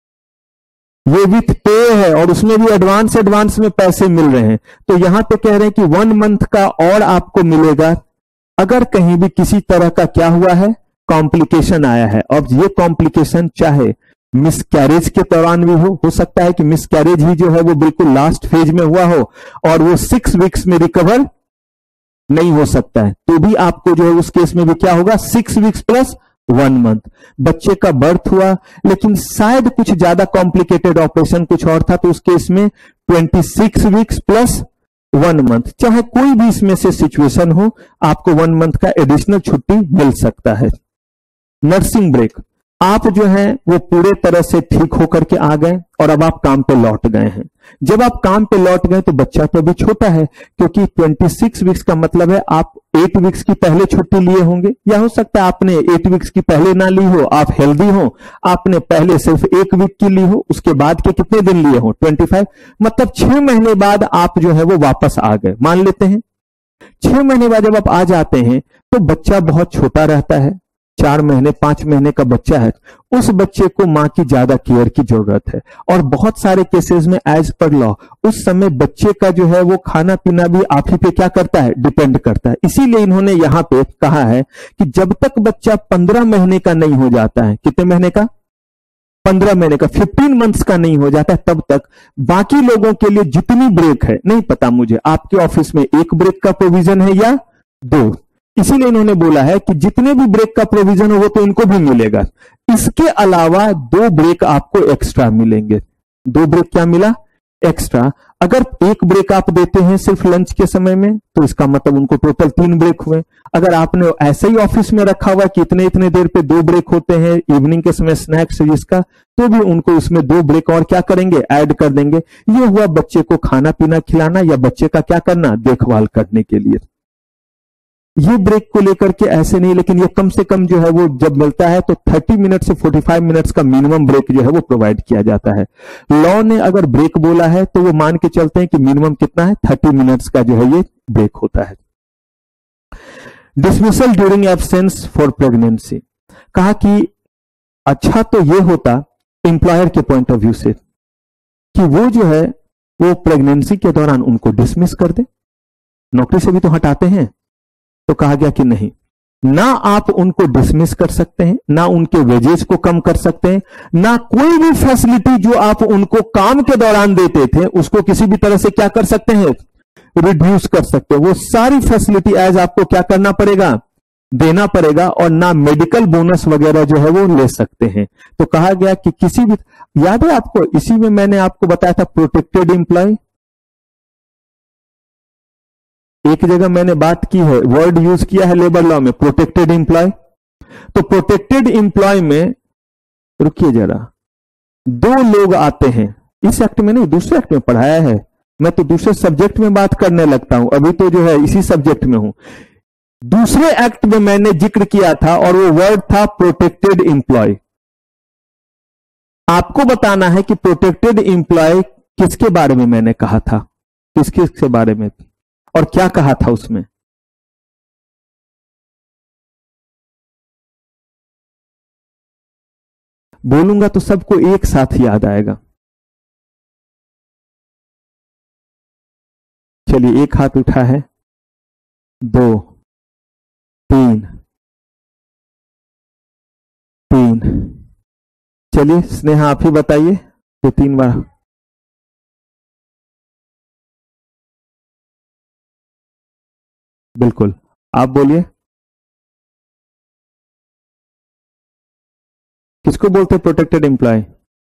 ये विथ पे है, और उसमें भी एडवांस में पैसे मिल रहे हैं। तो यहां पे कह रहे हैं कि 1 मंथ का और आपको मिलेगा अगर कहीं भी किसी तरह का क्या हुआ है, कॉम्प्लिकेशन आया है। अब ये कॉम्प्लिकेशन चाहे मिसकैरेज के दौरान भी हो सकता है कि मिसकैरेज ही जो है वो बिल्कुल लास्ट फेज में हुआ हो और वो 6 वीक्स में रिकवर नहीं हो सकता है, तो भी आपको जो है उस केस में भी क्या होगा, 6 वीक्स प्लस 1 मंथ। बच्चे का बर्थ हुआ लेकिन शायद कुछ ज्यादा कॉम्प्लिकेटेड ऑपरेशन कुछ और था, तो उस केस में 26 वीक्स प्लस 1 मंथ, चाहे कोई भी इसमें से सिचुएशन हो, आपको 1 मंथ का एडिशनल छुट्टी मिल सकता है। नर्सिंग ब्रेक, आप जो है वो पूरे तरह से ठीक होकर के आ गए और अब आप काम पे लौट गए हैं। जब आप काम पे लौट गए तो बच्चा तो अभी छोटा है, क्योंकि 26 वीक्स का मतलब है आप 8 वीक्स की पहले छुट्टी लिए होंगे, या हो सकता है आपने 8 वीक्स की पहले ना ली हो, आप हेल्दी हो, आपने पहले सिर्फ 1 वीक की ली हो, उसके बाद के कितने दिन लिए हो 25, मतलब 6 महीने बाद आप जो है वो वापस आ गए। मान लेते हैं 6 महीने बाद जब आप आ जाते हैं तो बच्चा बहुत छोटा रहता है, 4 महीने 5 महीने का बच्चा है, उस बच्चे को मां की ज्यादा केयर की जरूरत है। और बहुत सारे केसेस में एज पर लॉ उस समय बच्चे का जो है वो खाना पीना भी आप ही पे क्या करता है, डिपेंड करता है। इसीलिए इन्होंने यहां पे कहा है कि जब तक बच्चा 15 महीने का नहीं हो जाता है, कितने महीने का, 15 महीने का, 15 मंथ्स का नहीं हो जाता है, तब तक बाकी लोगों के लिए जितनी ब्रेक है, नहीं पता मुझे आपके ऑफिस में 1 ब्रेक का प्रोविजन है या 2, इसीलिए इन्होंने बोला है कि जितने भी ब्रेक का प्रोविजन हो वो तो इनको भी मिलेगा, इसके अलावा 2 ब्रेक आपको एक्स्ट्रा मिलेंगे। 2 ब्रेक क्या मिला, एक्स्ट्रा। अगर 1 ब्रेक आप देते हैं सिर्फ लंच के समय में तो इसका मतलब उनको टोटल 3 ब्रेक हुए। अगर आपने ऐसे ही ऑफिस में रखा हुआ कि इतने इतने देर पे 2 ब्रेक होते हैं, इवनिंग के समय स्नैक्स जिसका, तो भी उनको इसमें 2 ब्रेक और क्या करेंगे, ऐड कर देंगे। ये हुआ बच्चे को खाना पीना खिलाना या बच्चे का क्या करना, देखभाल करने के लिए। ये ब्रेक को लेकर के ऐसे नहीं, लेकिन ये कम से कम जो है वो जब मिलता है तो 30 मिनट से 45 मिनट्स का मिनिमम ब्रेक जो है वो प्रोवाइड किया जाता है। लॉ ने अगर ब्रेक बोला है तो वो मान के चलते हैं कि मिनिमम कितना है, 30 मिनट्स का जो है ये ब्रेक होता है। Dismissal during absence for pregnancy, कहा कि अच्छा तो ये होता एम्प्लॉयर के पॉइंट ऑफ व्यू से कि वो जो है वो प्रेगनेंसी के दौरान उनको डिसमिस कर दे, नौकरी से भी तो हटाते हैं। तो कहा गया कि नहीं, ना आप उनको डिसमिस कर सकते हैं, ना उनके वेजेस को कम कर सकते हैं, ना कोई भी फैसिलिटी जो आप उनको काम के दौरान देते थे उसको किसी भी तरह से क्या कर सकते हैं, रिड्यूस कर सकते हैं। वो सारी फैसिलिटी एज आपको क्या करना पड़ेगा, देना पड़ेगा, और ना मेडिकल बोनस वगैरह जो है वो ले सकते हैं। तो कहा गया कि किसी भी, याद है आपको, इसी में मैंने आपको बताया था प्रोटेक्टेड एम्प्लॉय, एक जगह मैंने बात की है, वर्ड यूज किया है लेबर लॉ में, प्रोटेक्टेड एम्प्लॉय। तो प्रोटेक्टेड एम्प्लॉय में, रुकिए जरा, 2 लोग आते हैं, इस एक्ट में नहीं दूसरे एक्ट में पढ़ाया है, मैं तो दूसरे सब्जेक्ट में बात करने लगता हूं, अभी तो जो है इसी सब्जेक्ट में हूं। दूसरे एक्ट में मैंने जिक्र किया था और वो वर्ड था प्रोटेक्टेड एम्प्लॉय। आपको बताना है कि प्रोटेक्टेड एम्प्लॉय किसके बारे में मैंने कहा था, किस किस के बारे में और क्या कहा था उसमें। बोलूंगा तो सबको एक साथ याद आएगा। चलिए, एक हाथ उठा है, 2 3 3, चलिए स्नेहा आप ही बताइए, तो 3 बार। बिल्कुल, आप बोलिए, किसको बोलते हैं प्रोटेक्टेड एम्प्लॉय?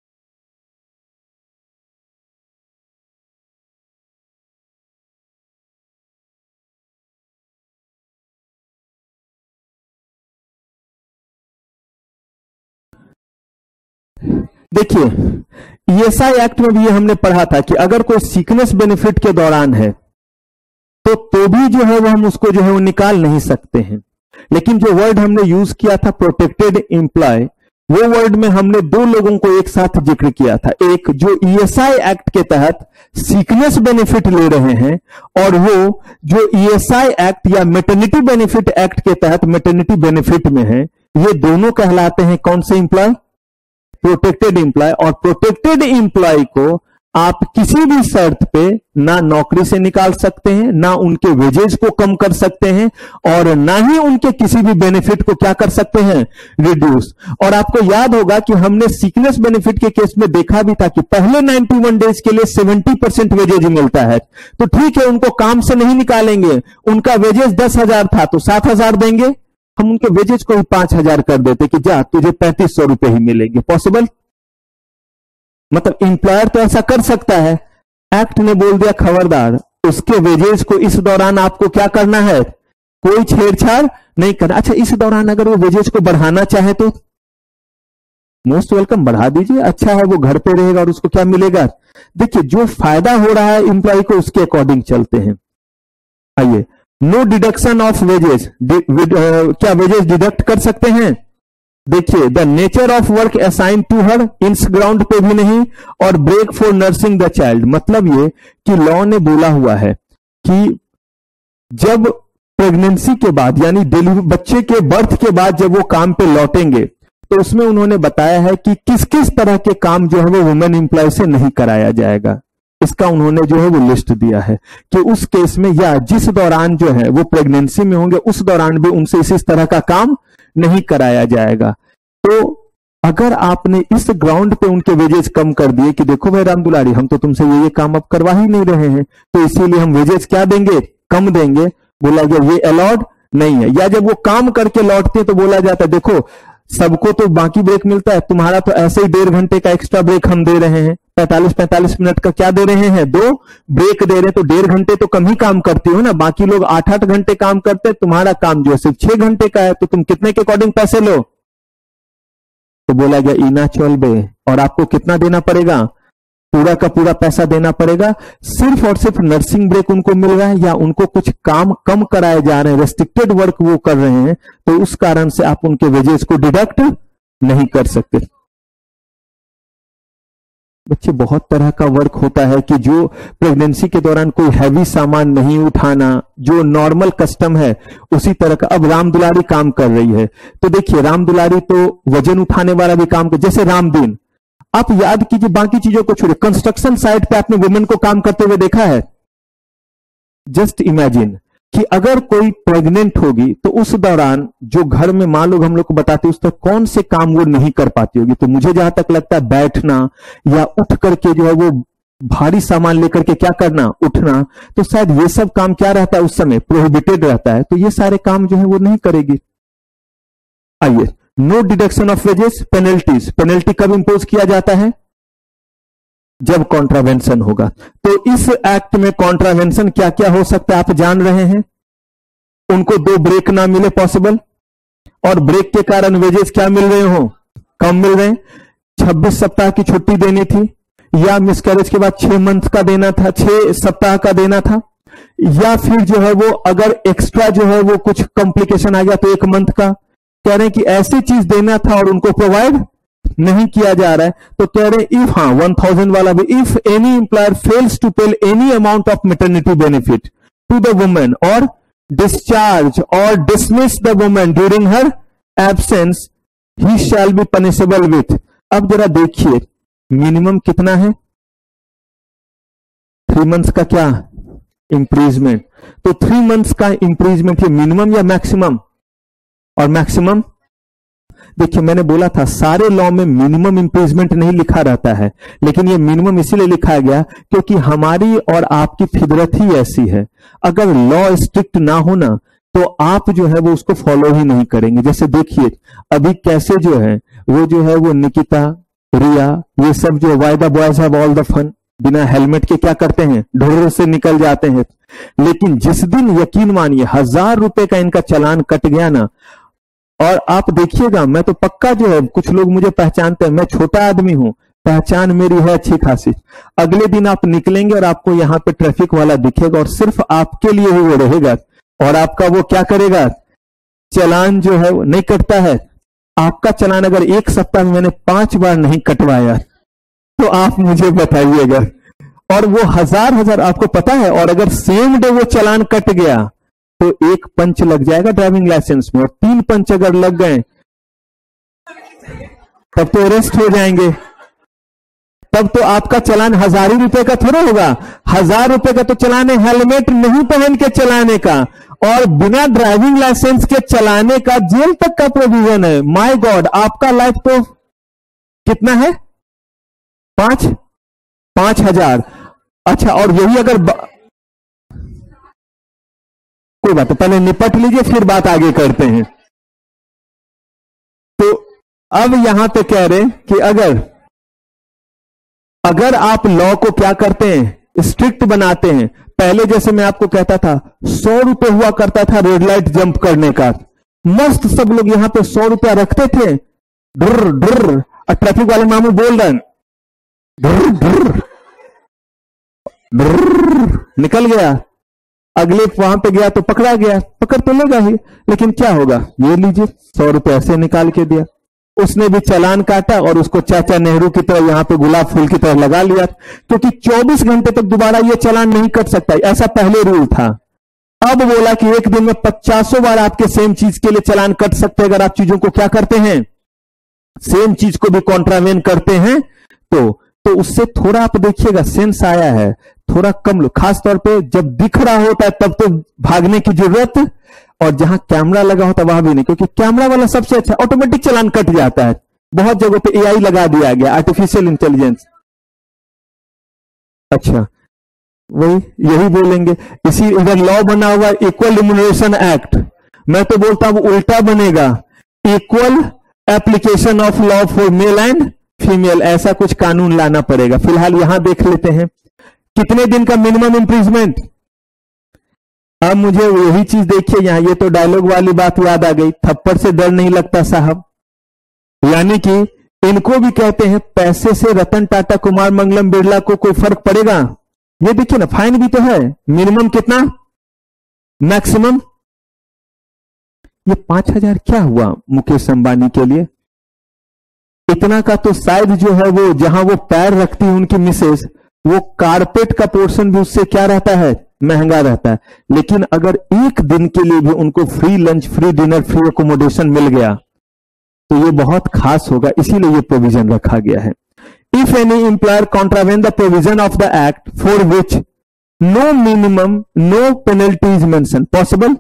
देखिए, ईएसआई एक्ट में भी ये हमने पढ़ा था कि अगर कोई सीकनेस बेनिफिट के दौरान है तो भी जो है वो हम उसको जो है वो निकाल नहीं सकते हैं। लेकिन जो वर्ड हमने यूज किया था प्रोटेक्टेड एम्प्लॉय, वो वर्ड में हमने 2 लोगों को एक साथ जिक्र किया था, एक जो ईएसआई एक्ट के तहत सीकनेस बेनिफिट ले रहे हैं, और वो जो ईएसआई एक्ट या मैटरनिटी बेनिफिट एक्ट के तहत मैटरनिटी बेनिफिट में है। ये दोनों कहलाते हैं कौन से एम्प्लॉय, प्रोटेक्टेड एम्प्लॉय। और प्रोटेक्टेड एम्प्लॉय को आप किसी भी शर्त पे ना नौकरी से निकाल सकते हैं, ना उनके वेजेज को कम कर सकते हैं, और ना ही उनके किसी भी बेनिफिट को क्या कर सकते हैं, रिड्यूस। और आपको याद होगा कि हमने सीकनेस बेनिफिट के केस में देखा भी था कि पहले 91 डेज के लिए 70% वेजेज मिलता है। तो ठीक है, उनको काम से नहीं निकालेंगे, उनका वेजेज 10,000 था तो 7,000 देंगे, हम उनके वेजेज को ही 5,000 कर देते कि जा तुझे 3,500 रुपए ही मिलेंगे। पॉसिबल, मतलब इंप्लॉयर तो ऐसा कर सकता है। एक्ट ने बोल दिया खबरदार, उसके वेजेस को इस दौरान आपको क्या करना है, कोई छेड़छाड़ नहीं करना। अच्छा, इस दौरान अगर वो वेजेस को बढ़ाना चाहे तो मोस्ट वेलकम, बढ़ा दीजिए, अच्छा है, वो घर पे रहेगा और उसको क्या मिलेगा। देखिए जो फायदा हो रहा है इंप्लॉय को उसके अकॉर्डिंग चलते हैं। आइए, नो डिडक्शन ऑफ वेजेस, क्या वेजेस डिडक्ट कर सकते हैं? देखिए, the nature of work assign to her, इंस ग्राउंड पे भी नहीं, और break for nursing the child. मतलब ये कि लॉ ने बोला हुआ है कि जब प्रेगनेंसी के बाद यानी डिलीवरी, बच्चे के बर्थ के बाद जब वो काम पे लौटेंगे तो उसमें उन्होंने बताया है कि किस किस तरह के काम जो है वो वुमेन एम्प्लॉय से नहीं कराया जाएगा। इसका उन्होंने जो है वो लिस्ट दिया है कि उस केस में या जिस दौरान जो है वो प्रेगनेंसी में होंगे उस दौरान भी उनसे इस तरह का काम नहीं कराया जाएगा। तो अगर आपने इस ग्राउंड पे उनके वेजेस कम कर दिए कि देखो भाई राम दुलारी, हम तो तुमसे ये काम अब करवा ही नहीं रहे हैं, तो इसीलिए हम वेजेस क्या देंगे, कम देंगे, बोला गया ये अलाउड नहीं है। या जब वो काम करके लौटते तो बोला जाता है देखो सबको तो बाकी ब्रेक मिलता है, तुम्हारा तो ऐसे ही 1.5 घंटे का एक्स्ट्रा ब्रेक हम दे रहे हैं, 45-45 मिनट का क्या दे रहे हैं, 2 ब्रेक दे रहे हैं, तो 1.5 घंटे तो कम ही काम करती हो ना, बाकी लोग 8-8 घंटे काम करते हैं, तुम्हारा काम जो है सिर्फ 6 घंटे का है, तो तुम कितने के अकॉर्डिंग पैसे लो। तो बोला गया इना चल बे, और आपको कितना देना पड़ेगा, पूरा का पूरा पैसा देना पड़ेगा। सिर्फ और सिर्फ नर्सिंग ब्रेक उनको मिल रहा है या उनको कुछ काम कम कराए जा रहे हैं, रेस्ट्रिक्टेड वर्क वो कर रहे हैं, तो उस कारण से आप उनके वेजेस को डिडक्ट नहीं कर सकते। बच्चे बहुत तरह का वर्क होता है कि जो प्रेगनेंसी के दौरान कोई हैवी सामान नहीं उठाना, जो नॉर्मल कस्टम है उसी तरह का। अब राम दुलारी काम कर रही है, तो देखिए राम दुलारी तो वजन उठाने वाला भी काम कर, जैसे रामदीन, आप याद कीजिए, बाकी चीजों को छोड़िए, कंस्ट्रक्शन साइट पे आपने वुमेन को काम करते हुए देखा है? जस्ट इमेजिन कि अगर कोई प्रेग्नेंट होगी तो उस दौरान जो घर में मां लोग हम लोग को बताते उस तक कौन से काम वो नहीं कर पाती होगी। तो मुझे जहां तक लगता है बैठना या उठ करके जो है वो भारी सामान लेकर के क्या करना, उठना, तो शायद ये सब काम क्या रहता है उस समय प्रोहिबिटेड रहता है, तो ये सारे काम जो है वो नहीं करेगी। आइए, no deduction of wages, penalties, penalty कब इंपोज किया जाता है, जब कॉन्ट्रावेंशन होगा। तो इस एक्ट में कॉन्ट्रावेंशन क्या क्या हो सकता है आप जान रहे हैं। उनको 2 ब्रेक ना मिले पॉसिबल, और ब्रेक के कारण वेजेस क्या मिल रहे हो, कम मिल रहे हैं। 26 सप्ताह की छुट्टी देनी थी, या मिसकैरेज के बाद 6 मंथ का देना था, 6 सप्ताह का देना था, या फिर जो है वो अगर एक्स्ट्रा जो है वो कुछ कॉम्प्लिकेशन आ गया तो 1 मंथ का। कह रहे हैं कि ऐसी चीज देना था और उनको प्रोवाइड नहीं किया जा रहा है। तो कह रहे हैं इफ, हाँ 1000 वाला भी, if any employer fails to pay any amount of maternity benefit to the women or discharge or dismiss the women during her absence, he shall be punishable with. अब जरा देखिए मिनिमम कितना है, 3 मंथ्स का क्या इंप्रीजमेंट। तो 3 मंथ्स का इंप्रीजमेंट ये मिनिमम या मैक्सिमम, और मैक्सिमम देखिए मैंने बोला था सारे लॉ में मिनिमम इंप्रीजमेंट नहीं लिखा रहता है, लेकिन ये मिनिमम इसीलिए लिखा गया क्योंकि हमारी और आपकी फितरत ही ऐसी है। अगर लॉ स्ट्रिक्ट ना होना तो आप जो है वो उसको फॉलो ही नहीं करेंगे। जैसे देखिए अभी कैसे जो है वो निकिता, रिया, ये सब जो why the boys have all the fun, बिना हेलमेट के क्या करते हैं, ढोर से निकल जाते हैं। लेकिन जिस दिन यकीन मानिए 1000 रुपए का इनका चालान कट गया ना, और आप देखिएगा, मैं तो पक्का जो है कुछ लोग मुझे पहचानते हैं, मैं छोटा आदमी हूं, पहचान मेरी है अच्छी खासी। अगले दिन आप निकलेंगे और आपको यहां पे ट्रैफिक वाला दिखेगा और सिर्फ आपके लिए ही वो रहेगा, और आपका वो क्या करेगा, चालान जो है वो नहीं कटता है। आपका चालान अगर 1 सप्ताह में मैंने 5 बार नहीं कटवाया तो आप मुझे बताइएगा, और वो हजार आपको पता है, और अगर सेम डे वो चालान कट गया तो 1 पंच लग जाएगा ड्राइविंग लाइसेंस में, और 3 पंच अगर लग गए तब तो अरेस्ट हो जाएंगे। तब तो आपका चालान 1000 रुपए का थोड़ा होगा, 1000 रुपए का तो चालान है हेलमेट नहीं पहन के चलाने का, और बिना ड्राइविंग लाइसेंस के चलाने का जेल तक का प्रोविजन है। माय गॉड, आपका लाइफ तो कितना है, 5,000। अच्छा, और यही अगर कोई बात, पहले निपट लीजिए फिर बात आगे करते हैं। तो अब यहां पे कह रहे कि अगर आप लॉ को क्या करते हैं, स्ट्रिक्ट बनाते हैं। पहले जैसे मैं आपको कहता था 100 रुपए हुआ करता था रेड लाइट जंप करने का, मस्त सब लोग यहां पे 100 रुपया रखते थे, ड्र ड्र। और ट्रैफिक वाले मामू बोल रहे हैं, ब्रर, ब्रर, ब्रर, निकल गया, अगले वहां पे गया तो पकड़ा गया, पकड़ तो लेगा ही, लेकिन क्या होगा, ये लीजिए 100 रुपए ऐसे निकाल के दिया। उसने भी चालान काटा और उसको चाचा नेहरू की तरह यहां पे गुलाब फूल की तरह लगा लिया, क्योंकि 24 घंटे तक दोबारा ये चालान नहीं कट सकता, ऐसा पहले रूल था। अब बोला कि एक दिन में 50 बार आपके सेम चीज के लिए चालान कट सकते हैं, अगर आप चीजों को क्या करते हैं, सेम चीज को भी कॉन्ट्रावेन करते हैं। तो उससे थोड़ा आप देखिएगा सेंस आया है, थोड़ा कम लो, खास तौर पे जब दिख रहा होता है तब तो भागने की जरूरत, और जहां कैमरा लगा होता है वहां भी नहीं, क्योंकि कैमरा वाला सबसे अच्छा, ऑटोमेटिक चालान कट जाता है। बहुत जगहों पे एआई लगा दिया गया, आर्टिफिशियल इंटेलिजेंस। अच्छा, वही यही बोलेंगे, इसी इधर लॉ बना हुआ इक्वल रिम्यूनरेशन एक्ट, मैं तो बोलता हूं उल्टा बनेगा, equal application of law for male and female, ऐसा कुछ कानून लाना पड़ेगा। फिलहाल यहां देख लेते हैं कितने दिन का मिनिमम इंप्रिजमेंट। अब मुझे यही चीज देखिए यहां, ये तो डायलॉग वाली बात याद आ गई, थप्पड़ से डर नहीं लगता साहब, यानी कि इनको भी कहते हैं पैसे से रतन टाटा कुमार मंगलम बिरला को कोई फर्क पड़ेगा। ये देखिए ना, फाइन भी तो है, मिनिमम कितना, मैक्सिमम, ये 5,000 क्या हुआ मुकेश अंबानी के लिए, इतना का तो शायद जो है वो जहां वो पैर रखती है उनकी मिसेस, वो कारपेट का पोर्शन भी उससे क्या रहता है, महंगा रहता है। लेकिन अगर एक दिन के लिए भी उनको free lunch, free dinner, free accommodation मिल गया तो ये बहुत खास होगा, इसीलिए ये प्रोविजन रखा गया है। If any employer contravene the provision of the act for which no minimum no penalty is mention possible,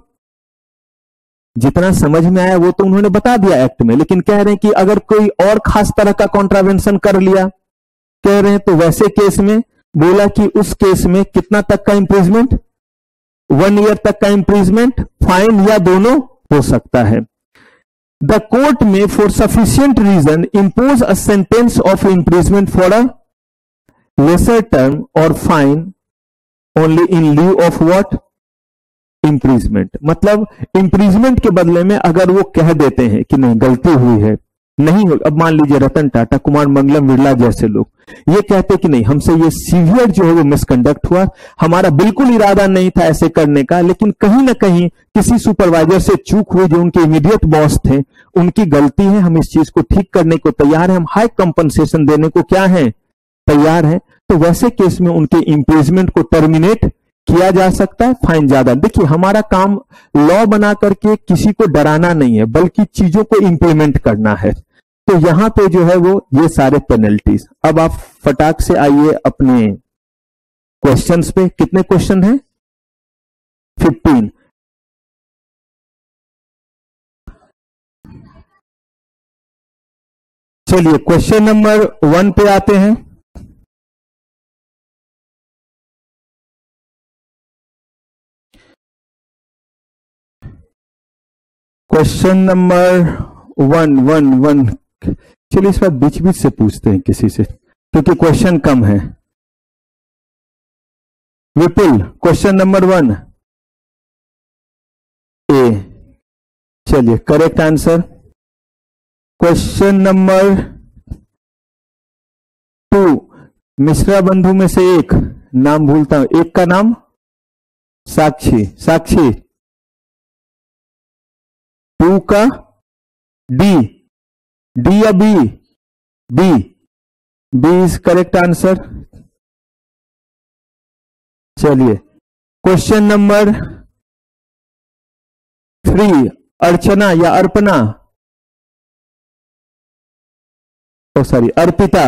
जितना समझ में आया वो तो उन्होंने बता दिया एक्ट में, लेकिन कह रहे हैं कि अगर कोई और खास तरह का कॉन्ट्रावेंशन कर लिया, कह रहे हैं तो वैसे केस में बोला कि उस केस में कितना तक का इंप्रिजमेंट, 1 ईयर तक का इंप्रिजमेंट, फाइन या दोनों हो सकता है। The court may for sufficient reason impose a sentence of imprisonment for a lesser term or fine only in lieu of what, imprisonment. मतलब इंप्रिजमेंट के बदले में अगर वो कह देते हैं कि नहीं गलती हुई है, नहीं हो, अब मान लीजिए रतन टाटा कुमार मंगलम बिरला जैसे लोग ये कहते कि नहीं हमसे ये सीवियर जो है वो मिसकंडक्ट हुआ, हमारा बिल्कुल इरादा नहीं था ऐसे करने का, लेकिन कहीं ना कहीं किसी सुपरवाइजर से चूक हुई, जो उनके इमीडिएट बॉस थे उनकी गलती है, हम इस चीज को ठीक करने को तैयार हैं, हम हाई कंपनसेशन देने को क्या है, तैयार हैं। तो वैसे केस में उनके इंप्रिजमेंट को टर्मिनेट किया जा सकता है, फाइन ज्यादा। देखिए हमारा काम लॉ बना करके किसी को डराना नहीं है, बल्कि चीजों को इंप्लीमेंट करना है। तो यहां पे जो है वो ये सारे पेनल्टीज। अब आप फटाक से आइए अपने क्वेश्चंस पे, कितने क्वेश्चन हैं, 15। चलिए क्वेश्चन नंबर 1 पे आते हैं। क्वेश्चन नंबर 1 चलिए इस बार बीच बीच से पूछते हैं किसी से, क्योंकि क्वेश्चन कम है। विपुल क्वेश्चन नंबर 1 ए, चलिए correct answer. Question number 2 Mishra Bandhu में से एक, नाम भूलता हूं, एक का नाम साक्षी, साक्षी 2 का डी, डी या B, B, B is correct answer. चलिए क्वेश्चन नंबर 3 अर्चना या Arpana, oh sorry Arpita,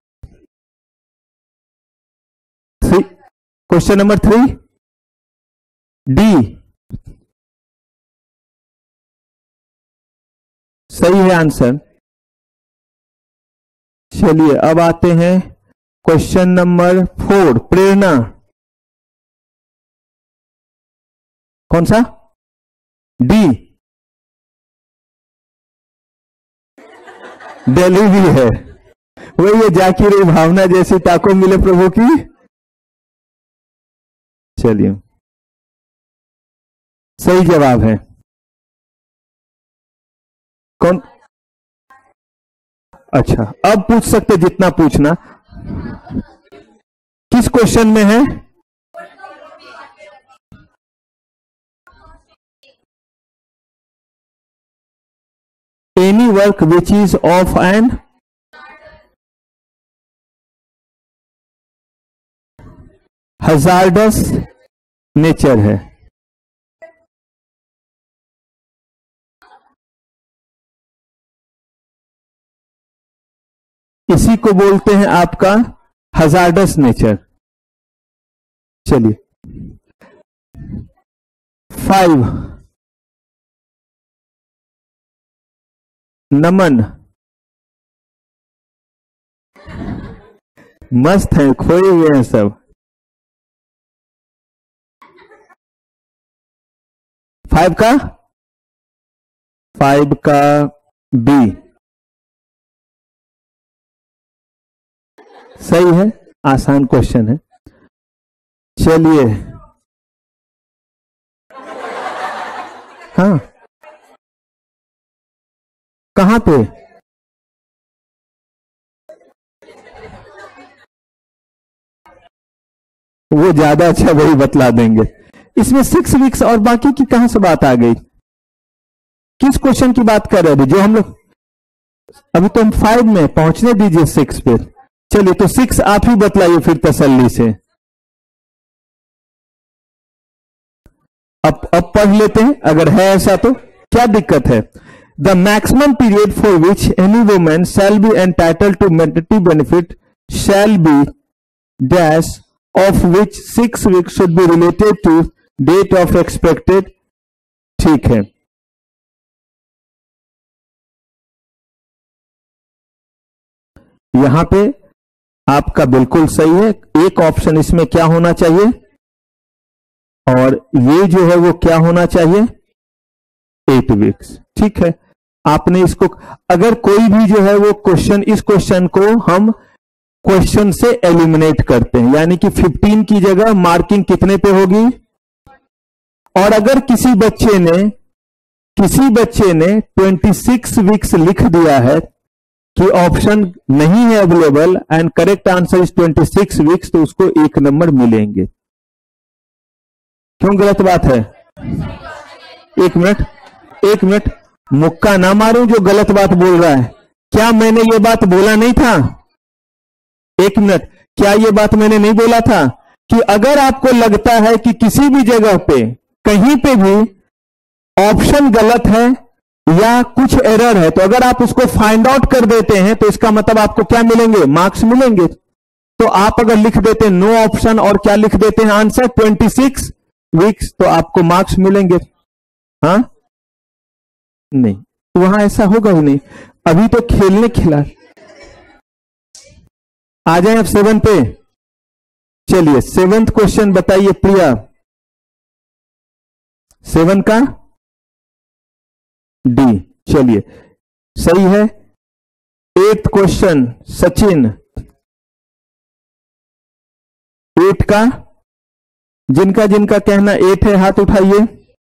question number 3 D सही है आंसर। चलिए अब आते हैं क्वेश्चन नंबर 4 प्रेरणा, कौन सा, डी, दिल्ली भी है, वही ये जाकी रे भावना जैसी ताको मिले प्रभु की। चलिए सही जवाब है कौन, अच्छा, अब पूछ सकते जितना पूछना। किस क्वेश्चन में है? Any work which is of an hazardous nature है। इसी को बोलते हैं आपका हजार्डस नेचर। चलिए 5 नमन, मस्त है, खोए हुए हैं सब। 5 का बी सही है, आसान क्वेश्चन है। चलिए हाँ, कहां पे? वो ज्यादा अच्छा वही बतला देंगे। इसमें 6 वीक्स और बाकी की कहां से बात आ गई? किस क्वेश्चन की बात कर रहे थे जो हम लोग? अभी तो हम 5 में, पहुंचने दीजिए 6 पे। चलिए तो 6 आप ही बतलाइए फिर तसल्ली से। अब पढ़ लेते हैं, अगर है ऐसा तो क्या दिक्कत है। The maximum period for which any women shall be entitled to maternity benefit shall be dash of which 6 weeks should be related to date of expected. ठीक है, यहां पे आपका बिल्कुल सही है। एक ऑप्शन इसमें क्या होना चाहिए, और ये जो है वो क्या होना चाहिए, 8 वीक्स। ठीक है, आपने इसको, अगर कोई भी जो है वो क्वेश्चन, इस क्वेश्चन को हम क्वेश्चन से एलिमिनेट करते हैं, यानी कि 15 की जगह मार्किंग कितने पे होगी। और अगर किसी बच्चे ने 26 वीक्स लिख दिया है कि ऑप्शन नहीं है available and correct answer is 26 weeks, तो उसको 1 नंबर मिलेंगे। क्यों गलत बात है? 1 मिनट, मुक्का ना मारूं जो गलत बात बोल रहा है। क्या मैंने ये बात बोला नहीं था? 1 मिनट, क्या ये बात मैंने नहीं बोला था कि अगर आपको लगता है कि किसी भी जगह पे कहीं पे भी ऑप्शन गलत है या कुछ एरर है, तो अगर आप उसको फाइंड आउट कर देते हैं तो इसका मतलब आपको क्या मिलेंगे, मार्क्स मिलेंगे। तो आप अगर लिख देते हैं नो ऑप्शन और क्या लिख देते हैं आंसर 26 वीक्स, तो आपको मार्क्स मिलेंगे। हाँ नहीं, वहां ऐसा होगा ही नहीं। अभी तो खेलने खिला। आ जाए अब 7 पे। चलिए 7th क्वेश्चन बताइए प्रिया। 7 का डी, चलिए सही है। 8th क्वेश्चन सचिन, 8 का, जिनका जिनका कहना 8 है हाथ उठाइए।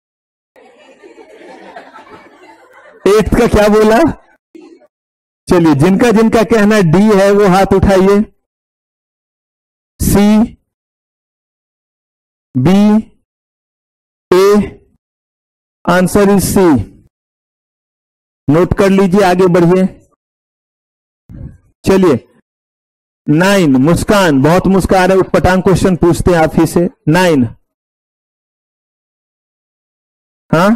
8th का क्या बोला? चलिए जिनका जिनका कहना डी है वो हाथ उठाइए। C, B, A, answer is C. Note कर लीजिए, आगे बढ़िए। चलिए 9, मुस्कान, बहुत मुस्कान रहे, उटपटांग क्वेश्चन पूछते हैं आप ही से। 9, हाँ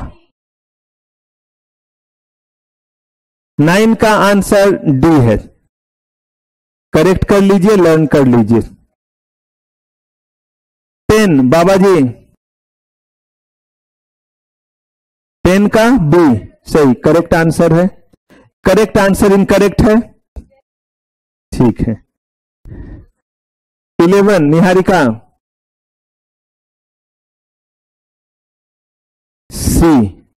9 का आंसर डी है। करेक्ट कर लीजिए, लर्न कर लीजिए। 10, बाबा जी, 10 का बी सही, करेक्ट आंसर है। करेक्ट आंसर इनकरेक्ट है, ठीक है। 11, निहारिका, सी,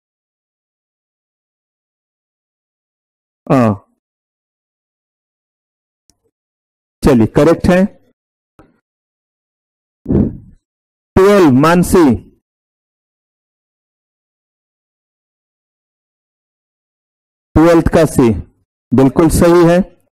चलिए करेक्ट है। 12, मानसी, ट्वेल्थ का सी बिल्कुल सही है।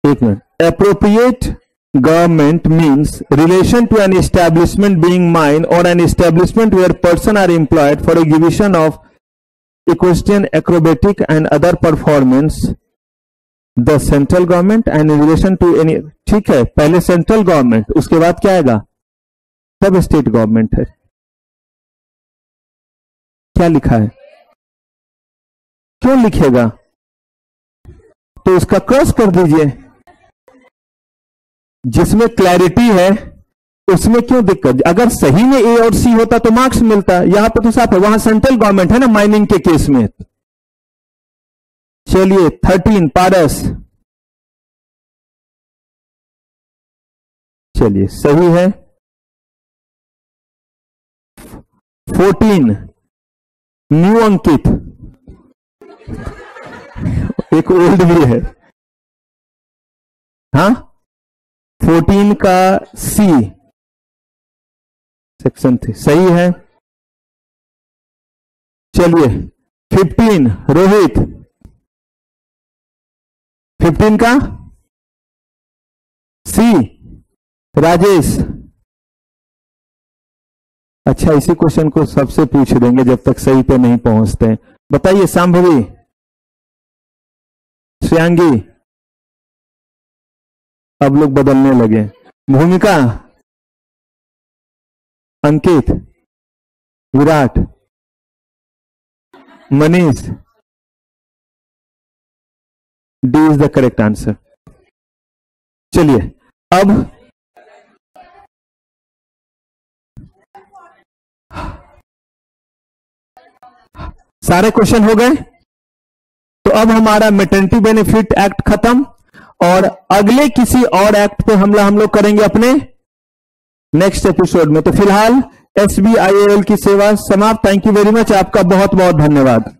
एक minute, appropriate government means relation to an establishment being mine or an establishment where person are employed for exhibition of equestrian, acrobatic and other performance, the central government and in relation to any। ठीक है, पहले सेंट्रल गवर्नमेंट, उसके बाद क्या आएगा, सब स्टेट गवर्नमेंट है। क्या लिखा है, क्यों लिखेगा, तो उसका क्रॉस कर दीजिए, जिसमें क्लैरिटी है उसमें क्यों दिक्कत। अगर सही में ए और सी होता तो मार्क्स मिलता, यहां पर तो साफ है, वहां सेंट्रल गवर्नमेंट है ना माइनिंग के केस में। चलिए 13 पारस, चलिए सही है। 14 न्यू अंकित, एक ओल्ड भी है, हाँ 14 का सी सेक्शन 3 सही है। चलिए 15 रोहित, 15 का सी राजेश। अच्छा, इसी क्वेश्चन को सबसे पूछ देंगे जब तक सही पे नहीं पहुंचते। बताइए सांभवी, श्रेयांगी, अब लोग बदलने लगे। Bhumika, Ankit, Virat, Manish, D is the correct answer. चलिए अब सारे क्वेश्चन हो गए, तो अब हमारा मैटरनिटी बेनिफिट एक्ट खत्म और अगले किसी और एक्ट पे हम लोग करेंगे अपने नेक्स्ट एपिसोड में। तो फिलहाल SBIAL की सेवा समाप्त। थैंक यू वेरी मच, आपका बहुत बहुत धन्यवाद।